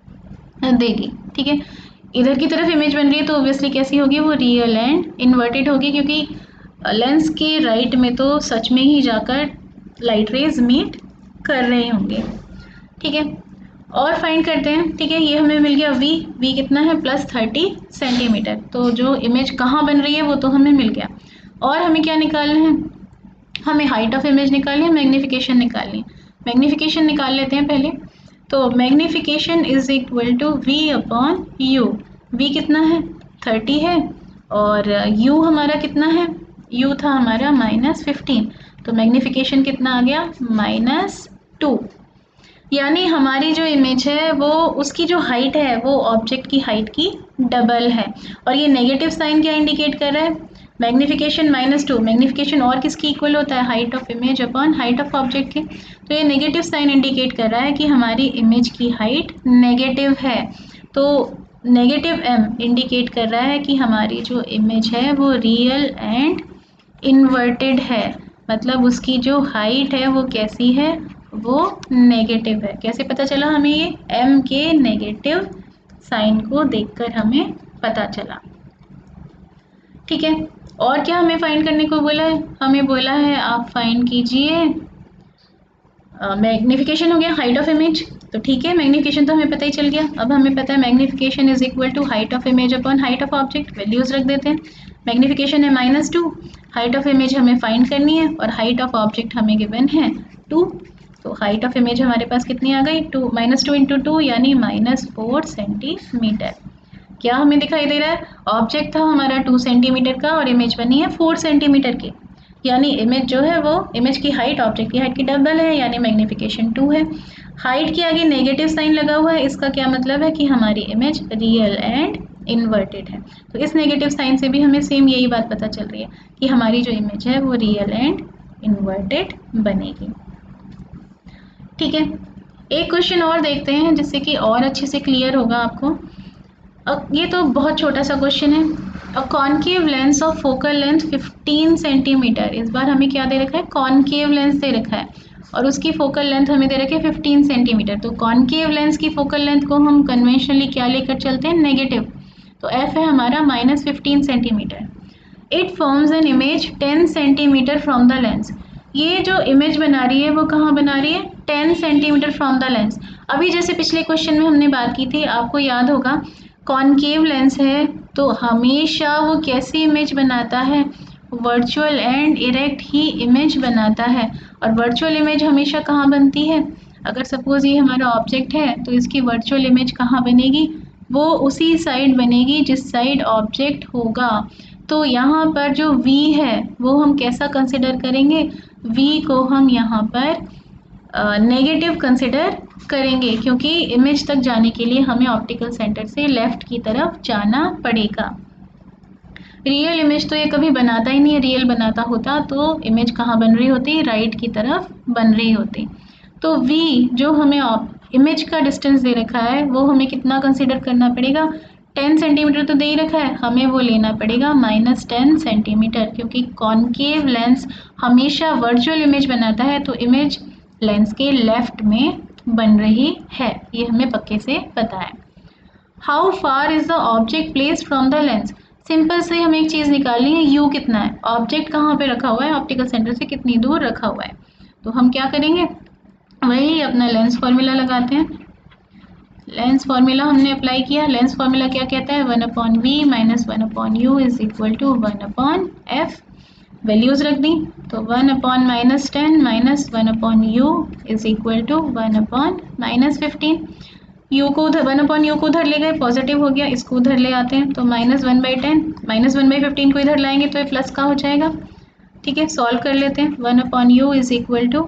देगी। ठीक है, इधर की तरफ इमेज बन रही है तो ऑब्वियसली कैसी होगी? वो रियल एंड इन्वर्टेड होगी, क्योंकि लेंस के राइट में तो सच में ही जाकर लाइट रेज मीट कर रहे होंगे। ठीक है, और फाइंड करते हैं। ठीक है, ये हमें मिल गया v कितना है? +30 सेंटीमीटर। तो जो इमेज कहाँ बन रही है वो तो हमें मिल गया। और हमें क्या निकालना है? हमें हाइट ऑफ इमेज निकालनी है, मैग्नीफिकेशन निकालनी है। मैग्नीफिकेशन निकाल लेते हैं पहले। तो magnification is equal to v/u। v कितना है? 30 है, और u हमारा कितना है? u था हमारा -15, तो मैग्नीफिकेशन कितना आ गया? -2। यानी हमारी जो इमेज है वो, उसकी जो हाइट है वो ऑब्जेक्ट की हाइट की डबल है। और ये नेगेटिव साइन क्या इंडिकेट कर रहा है? मैग्नीफिकेशन -2। मैग्नीफिकेशन और किसकी इक्वल होता है? Height of image upon height of object के। तो ये नेगेटिव साइन इंडिकेट कर रहा है कि हमारी इमेज की हाइट नेगेटिव है। तो नेगेटिव m इंडिकेट कर रहा है कि हमारी जो इमेज है वो रियल एंड इन्वर्टेड है, मतलब उसकी जो हाइट है वो कैसी है? वो नेगेटिव है। कैसे पता चला हमें? ये m के नेगेटिव साइन को देखकर हमें पता चला। ठीक है, और क्या हमें फाइंड करने को बोला है? हमें बोला है आप फाइंड कीजिए मैग्नीफिकेशन हो गया, हाइट ऑफ इमेज। तो ठीक है, मैग्नीफिकेशन तो हमें पता ही चल गया। अब हमें पता है magnification is equal to height of image upon height of object. Values रख देते हैं। मैग्नीफिकेशन है -2, हाइट ऑफ इमेज हमें फाइंड करनी है, और हाइट ऑफ ऑब्जेक्ट हमें गिवन है 2। तो हाइट ऑफ इमेज हमारे पास कितनी आ गई? -2 इंटू 2 यानी -4 सेंटीमीटर। क्या हमें दिखाई दे रहा है? ऑब्जेक्ट था हमारा 2 सेंटीमीटर का और इमेज बनी है 4 सेंटीमीटर की, यानी इमेज जो है वो, इमेज की हाइट ऑब्जेक्ट की हाइट की डबल है, यानी मैग्नीफिकेशन 2 है। हाइट के आगे नेगेटिव साइन लगा हुआ है, इसका क्या मतलब है? कि हमारी इमेज रियल एंड इन्वर्टेड है। तो इस नेगेटिव साइन से भी हमें सेम यही बात पता चल रही है कि हमारी जो इमेज है वो रियल एंड इन्वर्टेड बनेगी। ठीक है, एक क्वेश्चन और देखते हैं जिससे कि और अच्छे से क्लियर होगा आपको। अब ये तो बहुत छोटा सा क्वेश्चन है। A concave lens of focal length 15 centimetre. इस बार हमें क्या दे रखा है? कॉनकेव लेंस दे रखा है, और उसकी फोकल लेंथ हमें दे रखी है 15 सेंटीमीटर। तो कॉनकेव लेंस की फोकल लेंथ को हम कन्वेंशनली क्या लेकर चलते हैं? नेगेटिव। तो f है हमारा -15 centimetre. It forms an image 10 centimetre from the lens. ये जो इमेज बना रही है वो कहाँ बना रही है? 10 सेंटीमीटर फ्रॉम द लेंस। अभी जैसे पिछले क्वेश्चन में हमने बात की थी, आपको याद होगा कॉनकेव लेंस है तो हमेशा वो कैसी इमेज बनाता है? वर्चुअल एंड इरेक्ट ही इमेज बनाता है। और वर्चुअल इमेज हमेशा कहाँ बनती है? अगर सपोज ये हमारा ऑब्जेक्ट है तो इसकी वर्चुअल इमेज कहाँ बनेगी? वो उसी साइड बनेगी जिस साइड ऑब्जेक्ट होगा। तो यहाँ पर जो v है वो हम कैसा कंसिडर करेंगे? v को हम यहाँ पर नेगेटिव कंसिडर करेंगे, क्योंकि इमेज तक जाने के लिए हमें ऑप्टिकल सेंटर से लेफ्ट की तरफ जाना पड़ेगा। रियल इमेज तो ये कभी बनाता ही नहीं है, रियल बनाता होता तो इमेज कहाँ बन रही होती, राइट की तरफ बन रही होती। तो v जो हमें इमेज का डिस्टेंस दे रखा है वो हमें कितना कंसीडर करना पड़ेगा, 10 सेंटीमीटर तो दे ही रखा है, हमें वो लेना पड़ेगा -10 सेंटीमीटर, क्योंकि कॉनकेव लेंस हमेशा वर्चुअल इमेज बनाता है तो इमेज लेंस के लेफ्ट में बन रही है, ये हमें पक्के से पता है। How far is the object placed from the lens, simple से हमें एक चीज़ निकालनी है, u कितना है, ऑब्जेक्ट कहाँ पे रखा हुआ है, ऑप्टिकल सेंटर से कितनी दूर रखा हुआ है। तो हम क्या करेंगे, वही अपना लेंस फार्मूला लगाते हैं। लेंस फार्मूला हमने अप्लाई किया, लेंस फार्मूला क्या कहता है, 1/v - 1/u is equal to 1/f, values रख दी तो 1/-10 - 1/u is equal to 1/-15। u को उधर 1/u को उधर ले गए, पॉजिटिव हो गया, इसको उधर ले आते हैं तो -1/10 -1/15 को इधर लाएंगे तो ये प्लस का हो जाएगा। ठीक है, सॉल्व कर लेते हैं। 1/u is equal to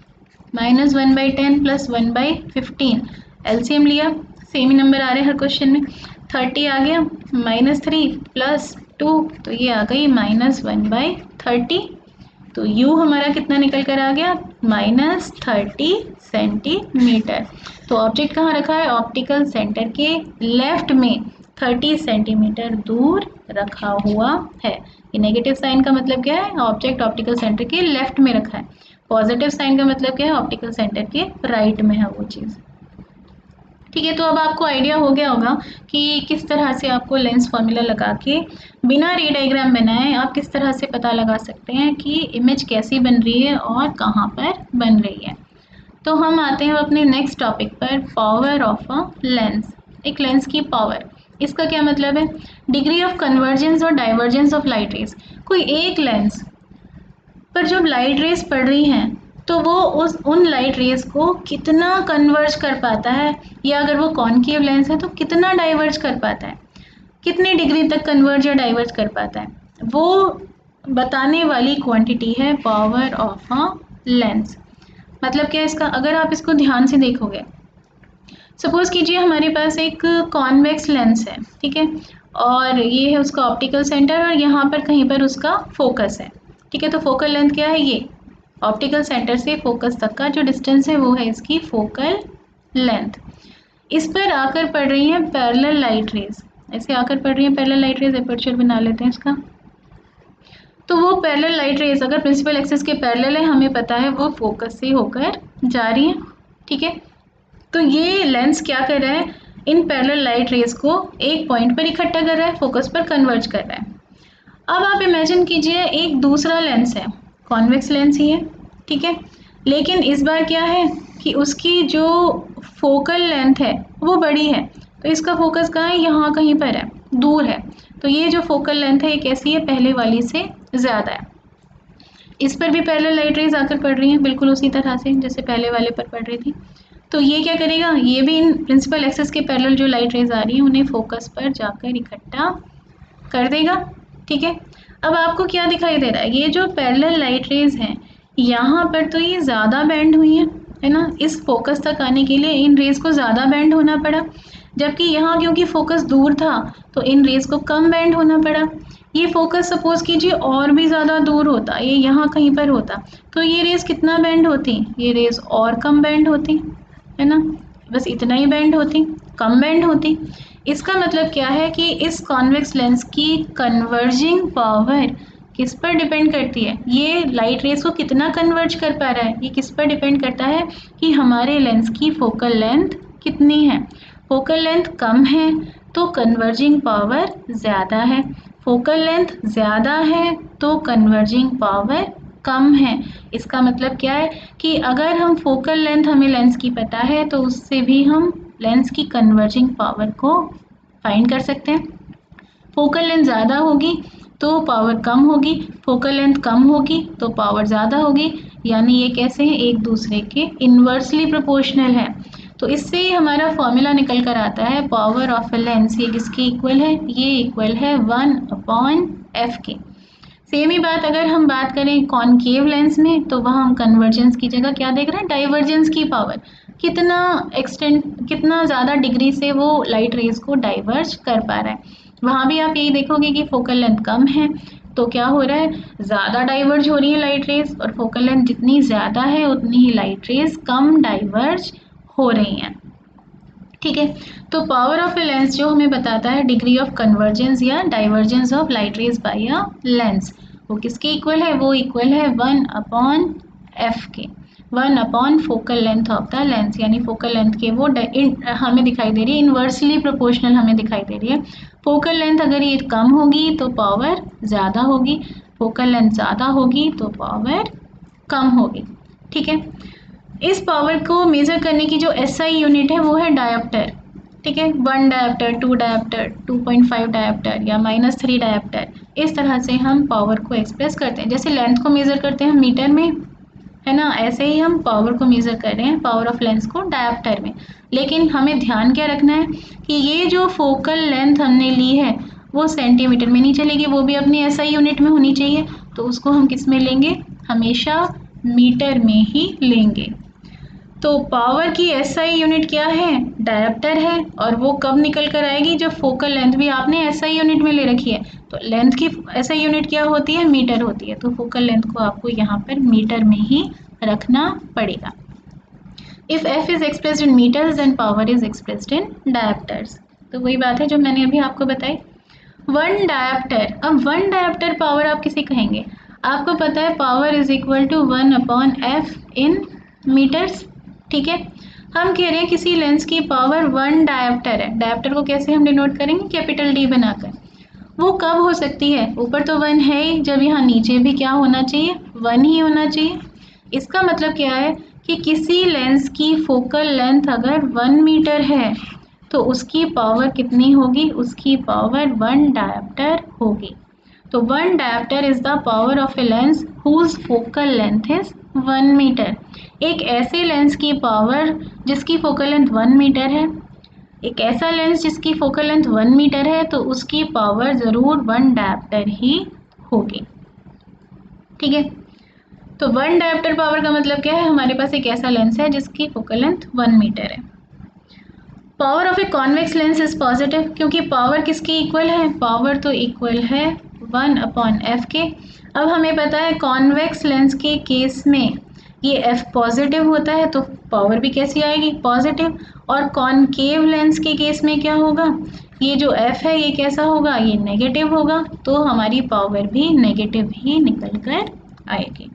-1/10 + 1/15, LCM लिया, सेम ही नंबर आ रहे हैं हर क्वेश्चन में, 30 आ गया, -3 + 2 तो ये आ गई -1/30। तो u हमारा कितना निकल कर आ गया, -30 सेंटीमीटर। तो ऑब्जेक्ट कहाँ रखा है, ऑप्टिकल सेंटर के लेफ्ट में 30 सेंटीमीटर दूर रखा हुआ है। ये नेगेटिव साइन का मतलब क्या है, ऑब्जेक्ट ऑप्टिकल सेंटर के लेफ्ट में रखा है। पॉजिटिव साइन का मतलब क्या है, ऑप्टिकल सेंटर के राइट में है वो चीज़। ठीक है, तो अब आपको आइडिया हो गया होगा कि किस तरह से आपको लेंस फार्मूला लगा के बिना रे डायग्राम बनाए आप किस तरह से पता लगा सकते हैं कि इमेज कैसी बन रही है और कहाँ पर बन रही है। तो हम आते हैं अपने नेक्स्ट टॉपिक पर, पावर ऑफ अ लेंस। एक लेंस की पावर, इसका क्या मतलब है, डिग्री ऑफ कन्वर्जेंस और डाइवर्जेंस ऑफ लाइट रेज। कोई एक लेंस पर जब लाइट रेज पड़ रही हैं तो वो उन लाइट रेज को कितना कन्वर्ज कर पाता है, या अगर वो कॉनकेव लेंस है तो कितना डाइवर्ज कर पाता है, कितनी डिग्री तक कन्वर्ज या डाइवर्ज कर पाता है, वो बताने वाली क्वांटिटी है पावर ऑफ अ लेंस। मतलब क्या है इसका, अगर आप इसको ध्यान से देखोगे, सपोज कीजिए हमारे पास एक कॉन्वेक्स लेंस है, ठीक है, और ये है उसका ऑप्टिकल सेंटर और यहाँ पर कहीं पर उसका फोकस है। ठीक है, तो फोकल लेंथ क्या है, ये ऑप्टिकल सेंटर से फोकस तक का जो डिस्टेंस है वो है इसकी फोकल लेंथ। इस पर आकर पड़ रही है पैरेलल लाइट रेज, ऐसे आकर पड़ रही है पैरेलल लाइट रेज, एपर्चर बना लेते हैं इसका। तो वो पैरेलल लाइट रेज अगर प्रिंसिपल एक्सिस के पैरेलल है, हमें पता है वो फोकस से होकर जा रही है। ठीक है, तो ये लेंस क्या कर रहा है, इन पैरेलल लाइट रेज को एक पॉइंट पर इकट्ठा कर रहा है, फोकस पर कन्वर्ज कर रहा है। अब आप इमेजिन कीजिए एक दूसरा लेंस है, कॉन्वेक्स लेंस ही है, ठीक है, लेकिन इस बार क्या है कि उसकी जो फोकल लेंथ है वो बड़ी है, तो इसका फोकस कहाँ है, यहाँ कहीं पर है, दूर है। तो ये जो फोकल लेंथ है ये कैसी है, पहले वाली से ज़्यादा है। इस पर भी पैरेलल लाइट रेज आकर पड़ रही हैं, बिल्कुल उसी तरह से जैसे पहले वाले पर पड़ रही थी। तो ये क्या करेगा, ये भी इन प्रिंसिपल एक्सिस के पैरेलल जो लाइट रेज आ रही हैं उन्हें फोकस पर जाकर इकट्ठा कर देगा। ठीक है, अब आपको क्या दिखाई दे रहा है, ये जो पैरेलल लाइट रेज हैं यहाँ पर तो ये ज़्यादा बैंड हुई हैं, है ना, इस फोकस तक आने के लिए इन रेज को ज़्यादा बैंड होना पड़ा, जबकि यहाँ क्योंकि फोकस दूर था तो इन रेज को कम बैंड होना पड़ा। ये फोकस सपोज कीजिए और भी ज़्यादा दूर होता, ये यहाँ कहीं पर होता, तो ये रेज कितना बैंड होती, ये रेज और कम बैंड होती, है ना, बस इतना ही बैंड होती, कम बैंड होती। इसका मतलब क्या है कि इस कॉन्वेक्स लेंस की कन्वर्जिंग पावर किस पर डिपेंड करती है, ये लाइट रेज को कितना कन्वर्ज कर पा रहा है, ये किस पर डिपेंड करता है कि हमारे लेंस की फोकल लेंथ कितनी है। फोकल लेंथ कम है तो कन्वर्जिंग पावर ज़्यादा है, फोकल लेंथ ज़्यादा है तो कन्वर्जिंग पावर कम है। इसका मतलब क्या है कि अगर हम फोकल लेंथ हमें लेंस की पता है तो उससे भी हम लेंस की कन्वर्जिंग पावर को फाइंड कर सकते हैं। फोकल लेंथ ज़्यादा होगी तो पावर कम होगी, फोकल लेंथ कम होगी तो पावर ज़्यादा होगी, यानी ये कैसे हैं, एक दूसरे के इन्वर्सली प्रोपोर्शनल है। तो इससे हमारा फॉर्मूला निकल कर आता है पावर ऑफ अ लेंस, ये किसके इक्वल है, ये इक्वल है 1/f के। सेम ही बात अगर हम बात करें कॉनकेव लेंस में, तो वहाँ हम कन्वर्जेंस की जगह क्या देख रहे हैं, डाइवर्जेंस की पावर, कितना एक्सटेंड, कितना ज़्यादा डिग्री से वो लाइट रेज को डाइवर्ज कर पा रहा है। वहाँ भी आप यही देखोगे कि फोकल लेंथ कम है, तो क्या हो रहा है, ज़्यादा डाइवर्ज हो रही है लाइट रेज, और फोकल लेंथ जितनी ज़्यादा है उतनी ही लाइट रेज कम डाइवर्ज हो रही हैं। ठीक है, तो पावर ऑफ ए लेंस जो हमें बताता है डिग्री ऑफ कन्वर्जेंस या divergence of light rays by a lens, वो किसके इक्वल है, वो इक्वल है 1/f के, 1/ focal length of the lens, यानी फोकल लेंथ के वो हमें दिखाई दे रही है इन्वर्सली प्रोपोर्शनल हमें दिखाई दे रही है। फोकल लेंथ अगर ये कम होगी तो पावर ज़्यादा होगी, फोकल लेंथ ज़्यादा होगी तो पावर कम होगी। ठीक है, इस पावर को मेज़र करने की जो SI यूनिट है वो है डायोप्टर। ठीक है, 1 डायोप्टर, 2 डायोप्टर, 2.5 डायोप्टर या -3 डायोप्टर, इस तरह से हम पावर को एक्सप्रेस करते हैं। जैसे लेंथ को मेज़र करते हैं मीटर में, है ना, ऐसे ही हम पावर को मेज़र कर रहे हैं, पावर ऑफ लेंस को डायोप्टर में। लेकिन हमें ध्यान क्या रखना है कि ये जो फोकल लेंथ हमने ली है वो सेंटीमीटर में नहीं चलेगी, वो भी अपनी SI यूनिट में होनी चाहिए, तो उसको हम किस में लेंगे, हमेशा मीटर में ही लेंगे। तो पावर की SI यूनिट क्या है, डायोप्टर है, और वो कब निकल कर आएगी, जब फोकल लेंथ भी आपने SI यूनिट में ले रखी है। तो लेंथ की SI यूनिट क्या होती है, मीटर होती है, तो फोकल लेंथ को आपको यहाँ पर मीटर में ही रखना पड़ेगा। If F is expressed in metres then power is expressed in dioptres. तो वही बात है जो मैंने अभी आपको बताई। 1 डायोप्टर, अब 1 डायोप्टर पावर आप किसे कहेंगे, आपको पता है power is equal to 1/f in metres. ठीक है, हम कह रहे हैं किसी लेंस की पावर 1 डायोप्टर है, डायोप्टर को कैसे हम डिनोट करेंगे, कैपिटल D बनाकर। वो कब हो सकती है, ऊपर तो 1 है ही, जब यहाँ नीचे भी क्या होना चाहिए, 1 ही होना चाहिए। इसका मतलब क्या है कि किसी लेंस की फोकल लेंथ अगर 1 मीटर है तो उसकी पावर कितनी होगी, उसकी पावर 1 डायोप्टर होगी। तो 1 dioptre is the power of a lens whose focal length is 1 metre. एक ऐसे लेंस की पावर जिसकी फोकल लेंथ 1 मीटर है, एक ऐसा लेंस जिसकी फोकल लेंथ 1 मीटर है, तो उसकी पावर ज़रूर 1 डायोप्टर ही होगी। ठीक है, तो 1 डायोप्टर पावर का मतलब क्या है, हमारे पास एक ऐसा लेंस है जिसकी फोकल लेंथ 1 मीटर है। Power of a convex lens is positive, क्योंकि पावर किसकी इक्वल है, पावर तो इक्वल है 1/f के। अब हमें पता है कॉन्वेक्स लेंस के केस में ये f पॉजिटिव होता है, तो पावर भी कैसी आएगी, पॉजिटिव। और कॉनकेव लेंस के केस में क्या होगा, ये जो f है ये कैसा होगा, ये नेगेटिव होगा, तो हमारी पावर भी नेगेटिव ही निकल कर आएगी।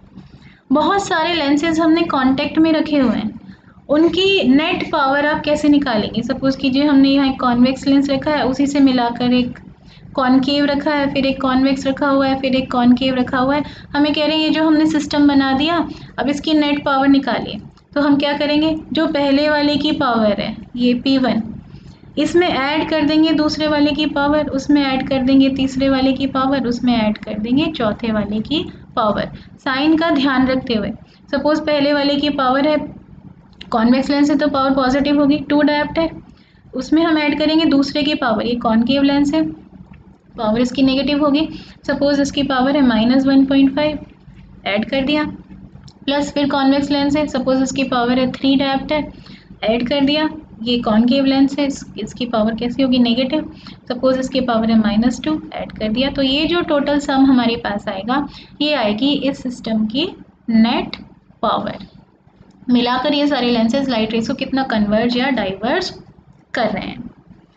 बहुत सारे लेंसेज हमने कांटेक्ट में रखे हुए हैं, उनकी नेट पावर आप कैसे निकालेंगे। सपोज़ कीजिए हमने यहाँ एक कॉन्वेक्स लेंस रखा है, उसी से मिलाकर एक कॉनकेव रखा है, फिर एक कॉन्वेक्स रखा हुआ है, फिर एक कॉनकेव रखा हुआ है। हमें कह रहे हैं ये जो हमने सिस्टम बना दिया, अब इसकी नेट पावर निकालिए। तो हम क्या करेंगे, जो पहले वाले की पावर है ये P1, इसमें ऐड कर देंगे दूसरे वाले की पावर, उसमें ऐड कर देंगे तीसरे वाले की पावर, उसमें ऐड कर देंगे चौथे वाले की पावर, साइन का ध्यान रखते हुए। सपोज़ पहले वाले की पावर है, कॉन्वेक्स लेंस है तो पावर पॉजिटिव होगी, 2 डायोप्टर, उसमें हम ऐड करेंगे दूसरे की पावर, ये कॉनकेव लेंस है, पावर इसकी नेगेटिव होगी। सपोज़ इसकी पावर है -1.5, ऐड कर दिया, प्लस फिर कॉन्वेक्स लेंस है, सपोज़ इसकी पावर है 3 डायोप्टर, ऐड कर दिया, ये कॉनकेव लेंस है, इसकी पावर कैसी होगी, नेगेटिव, सपोज़ इसकी पावर है -2, ऐड कर दिया। तो ये जो टोटल सम हमारे पास आएगा, ये आएगी इस सिस्टम की नेट पावर। मिलाकर ये सारे लेंसेज लाइट रेस को कितना कन्वर्ज या डाइवर्ज कर रहे हैं।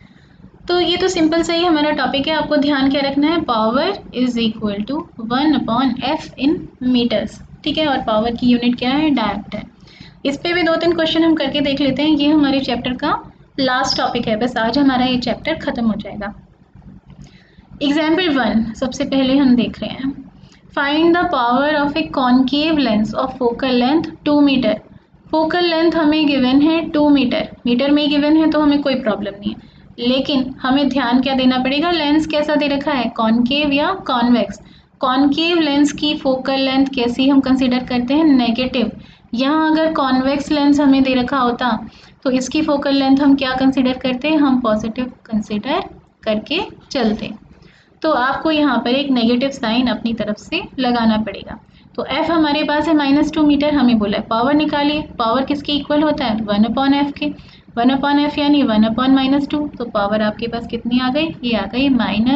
तो ये तो सिंपल से ही हमारा टॉपिक है, आपको ध्यान क्या रखना है, power is equal to 1/f in metres. ठीक है, और पावर की यूनिट क्या है, डायोप्टर। इस पे भी 2-3 क्वेश्चन हम करके देख लेते हैं। ये हमारे चैप्टर का लास्ट टॉपिक है, बस आज हमारा ये चैप्टर खत्म हो जाएगा। एग्जाम्पल 1 सबसे पहले हम देख रहे हैं, find the power of a concave lens of focal length 2 metre. Focal length हमें गिवन है 2 मीटर, मीटर में गिवन है तो हमें कोई प्रॉब्लम नहीं है, लेकिन हमें ध्यान क्या देना पड़ेगा, लेंस कैसा दे रखा है, कॉनकेव या कॉन्वेक्स। कॉनकेव लेंस की फोकल लेंथ कैसी हम कंसीडर करते हैं, नेगेटिव। यहाँ अगर कॉन्वेक्स लेंस हमें दे रखा होता तो इसकी फोकल लेंथ हम क्या कंसीडर करते हैं, हम पॉजिटिव कंसीडर करके चलते। तो आपको यहाँ पर एक नेगेटिव साइन अपनी तरफ से लगाना पड़ेगा। तो f हमारे पास है -2 मीटर, हमें बोला है पावर निकालिए, पावर किसके इक्वल होता है, 1/f के। 1/f यानी 1/-2, तो पावर आपके पास कितनी आ गई, ये आ गई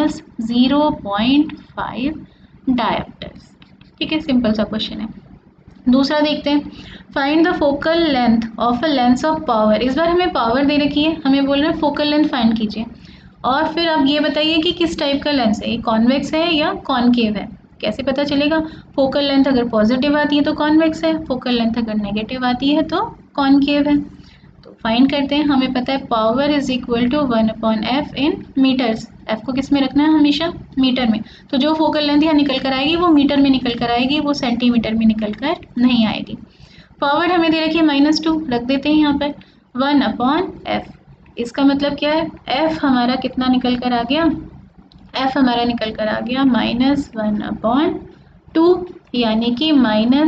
-0.5 डायोप्टर्स। ठीक है, सिंपल सा क्वेश्चन है। दूसरा देखते हैं, find the focal length of a lens of power. इस बार हमें पावर दे रखी है, हमें बोल रहे हैं फोकल लेंथ फाइंड कीजिए, और फिर आप ये बताइए कि किस टाइप का लेंस है, ये कॉन्वेक्स है या कॉनकेव है। कैसे पता चलेगा, फोकल लेंथ अगर पॉजिटिव आती है तो कॉन्वेक्स है, फोकल लेंथ अगर नेगेटिव आती है तो कॉनकेव है। तो फाइंड करते हैं, हमें पता है power is equal to 1/f in metres. F को किस में रखना है, हमेशा मीटर में। तो जो फोकल लेंथ यहाँ निकल कर आएगी वो मीटर में निकल कर आएगी, वो सेंटीमीटर में निकल कर नहीं आएगी। पावर हमें दे रखी है -2, रख देते हैं यहाँ पर 1/f। इसका मतलब क्या है, f हमारा कितना निकल कर आ गया, f हमारा निकल कर आ गया -1/2, यानी कि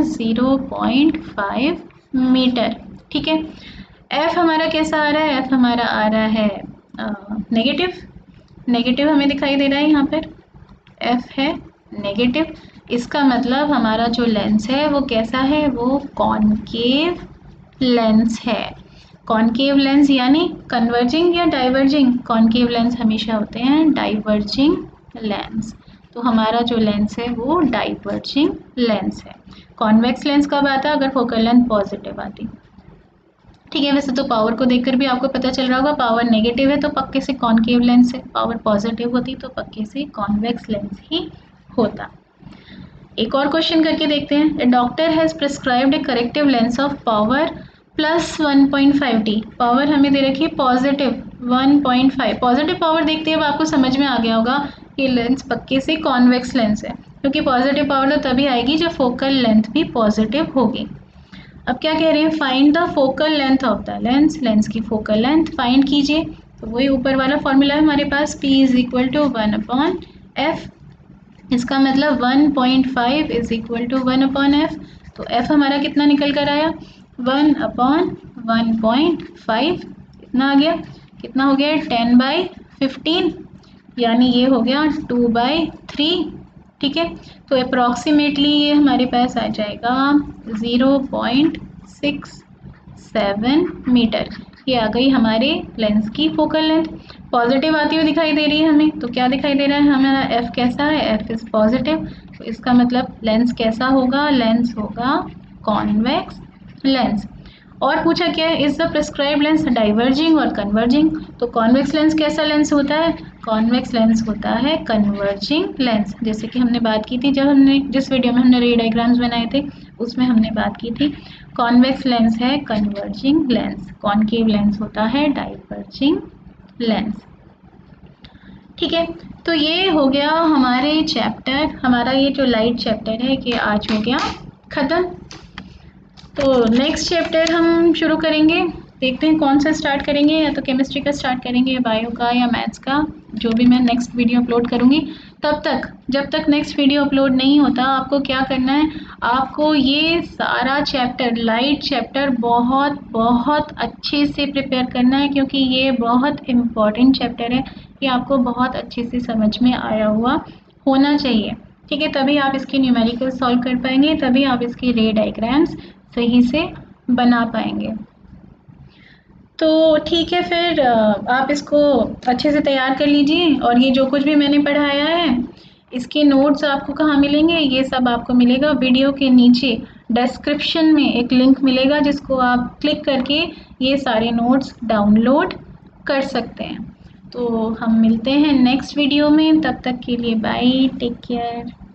-0.5 मीटर। ठीक है, f हमारा कैसा आ रहा है, f हमारा आ रहा है नेगेटिव, नेगेटिव हमें दिखाई दे रहा है यहाँ पर, f है नेगेटिव। इसका मतलब हमारा जो लेंस है वो कैसा है, वो कॉनकेव लेंस है। कॉनकेव लेंस यानी कन्वर्जिंग या डाइवर्जिंग, कॉनकेव लेंस हमेशा होते हैं डाइवर्जिंग लेंस। तो हमारा जो लेंस है वो डाइवर्जिंग लेंस है। कॉन्वेक्स लेंस कब आता, अगर फोकल लेंथ पॉजिटिव आती। ठीक है, वैसे तो पावर को देखकर भी आपको पता चल रहा होगा, पावर नेगेटिव है तो पक्के से कॉनकेव लेंस है, पावर पॉजिटिव होती तो पक्के से कॉन्वेक्स लेंस ही होता। एक और क्वेश्चन करके देखते हैं, a doctor has prescribed a corrective lens of power +1.5t। Power हमें दे रखी है पॉजिटिव 1.5, पॉजिटिव पावर देखते हैं अब आपको समझ में आ गया होगा कि लेंस पक्के से कॉन्वेक्स लेंस है, क्योंकि पॉजिटिव पावर तो तभी आएगी जब फोकल लेंथ भी पॉजिटिव होगी। अब क्या कह रहे हैं, find the focal length of the lens, lens की फोकल लेंथ फाइंड कीजिए। तो वही ऊपर वाला फॉर्मूला है हमारे पास, P is equal to 1/f। इसका मतलब 1.5 इज इक्वल टू 1/f। तो f हमारा कितना निकल कर आया, 1/1.5, कितना आ गया, कितना हो गया 10/15, यानी ये हो गया 2/3। ठीक है, तो अप्रॉक्सीमेटली ये हमारे पास आ जाएगा 0.67 मीटर। ये आ गई हमारे लेंस की फोकल लेंथ। पॉजिटिव आती हुई दिखाई दे रही है हमें, तो क्या दिखाई दे रहा है, हमारा f कैसा है, f इज पॉजिटिव। तो इसका मतलब लेंस कैसा होगा, लेंस होगा कॉन्वेक्स लेंस। और पूछा क्या है, is the prescribe lens diverging और कन्वर्जिंग। तो कॉन्वेक्स लेंस कैसा लेंस होता है, कॉन्वेक्स लेंस होता है कन्वर्जिंग लेंस। जैसे कि हमने बात की थी जब हमने जिस वीडियो में हमने रे डायग्राम्स बनाए थे उसमें हमने बात की थी, कॉन्वेक्स लेंस है कन्वर्जिंग लेंस, कॉनकेव लेंस होता है डाइवर्जिंग लेंस। ठीक है, तो ये हो गया हमारे चैप्टर, हमारा ये जो लाइट चैप्टर है कि आज हो गया ख़त्म। तो नेक्स्ट चैप्टर हम शुरू करेंगे, देखते हैं कौन सा स्टार्ट करेंगे, या तो केमिस्ट्री का स्टार्ट करेंगे या बायो का या मैथ्स का, जो भी मैं नेक्स्ट वीडियो अपलोड करूँगी। तब तक जब तक नेक्स्ट वीडियो अपलोड नहीं होता आपको क्या करना है, आपको ये सारा चैप्टर लाइट चैप्टर बहुत बहुत अच्छे से प्रिपेयर करना है, क्योंकि ये बहुत इम्पॉर्टेंट चैप्टर है, ये आपको बहुत अच्छे से समझ में आया हुआ होना चाहिए। ठीक है, तभी आप इसके न्यूमेरिकल सॉल्व कर पाएंगे, तभी आप इसके रे डायग्राम्स सही से बना पाएंगे। तो ठीक है, फिर आप इसको अच्छे से तैयार कर लीजिए, और ये जो कुछ भी मैंने पढ़ाया है इसके नोट्स आपको कहाँ मिलेंगे, ये सब आपको मिलेगा वीडियो के नीचे डिस्क्रिप्शन में एक लिंक मिलेगा, जिसको आप क्लिक करके ये सारे नोट्स डाउनलोड कर सकते हैं। तो हम मिलते हैं नेक्स्ट वीडियो में, तब तक के लिए बाय, टेक केयर।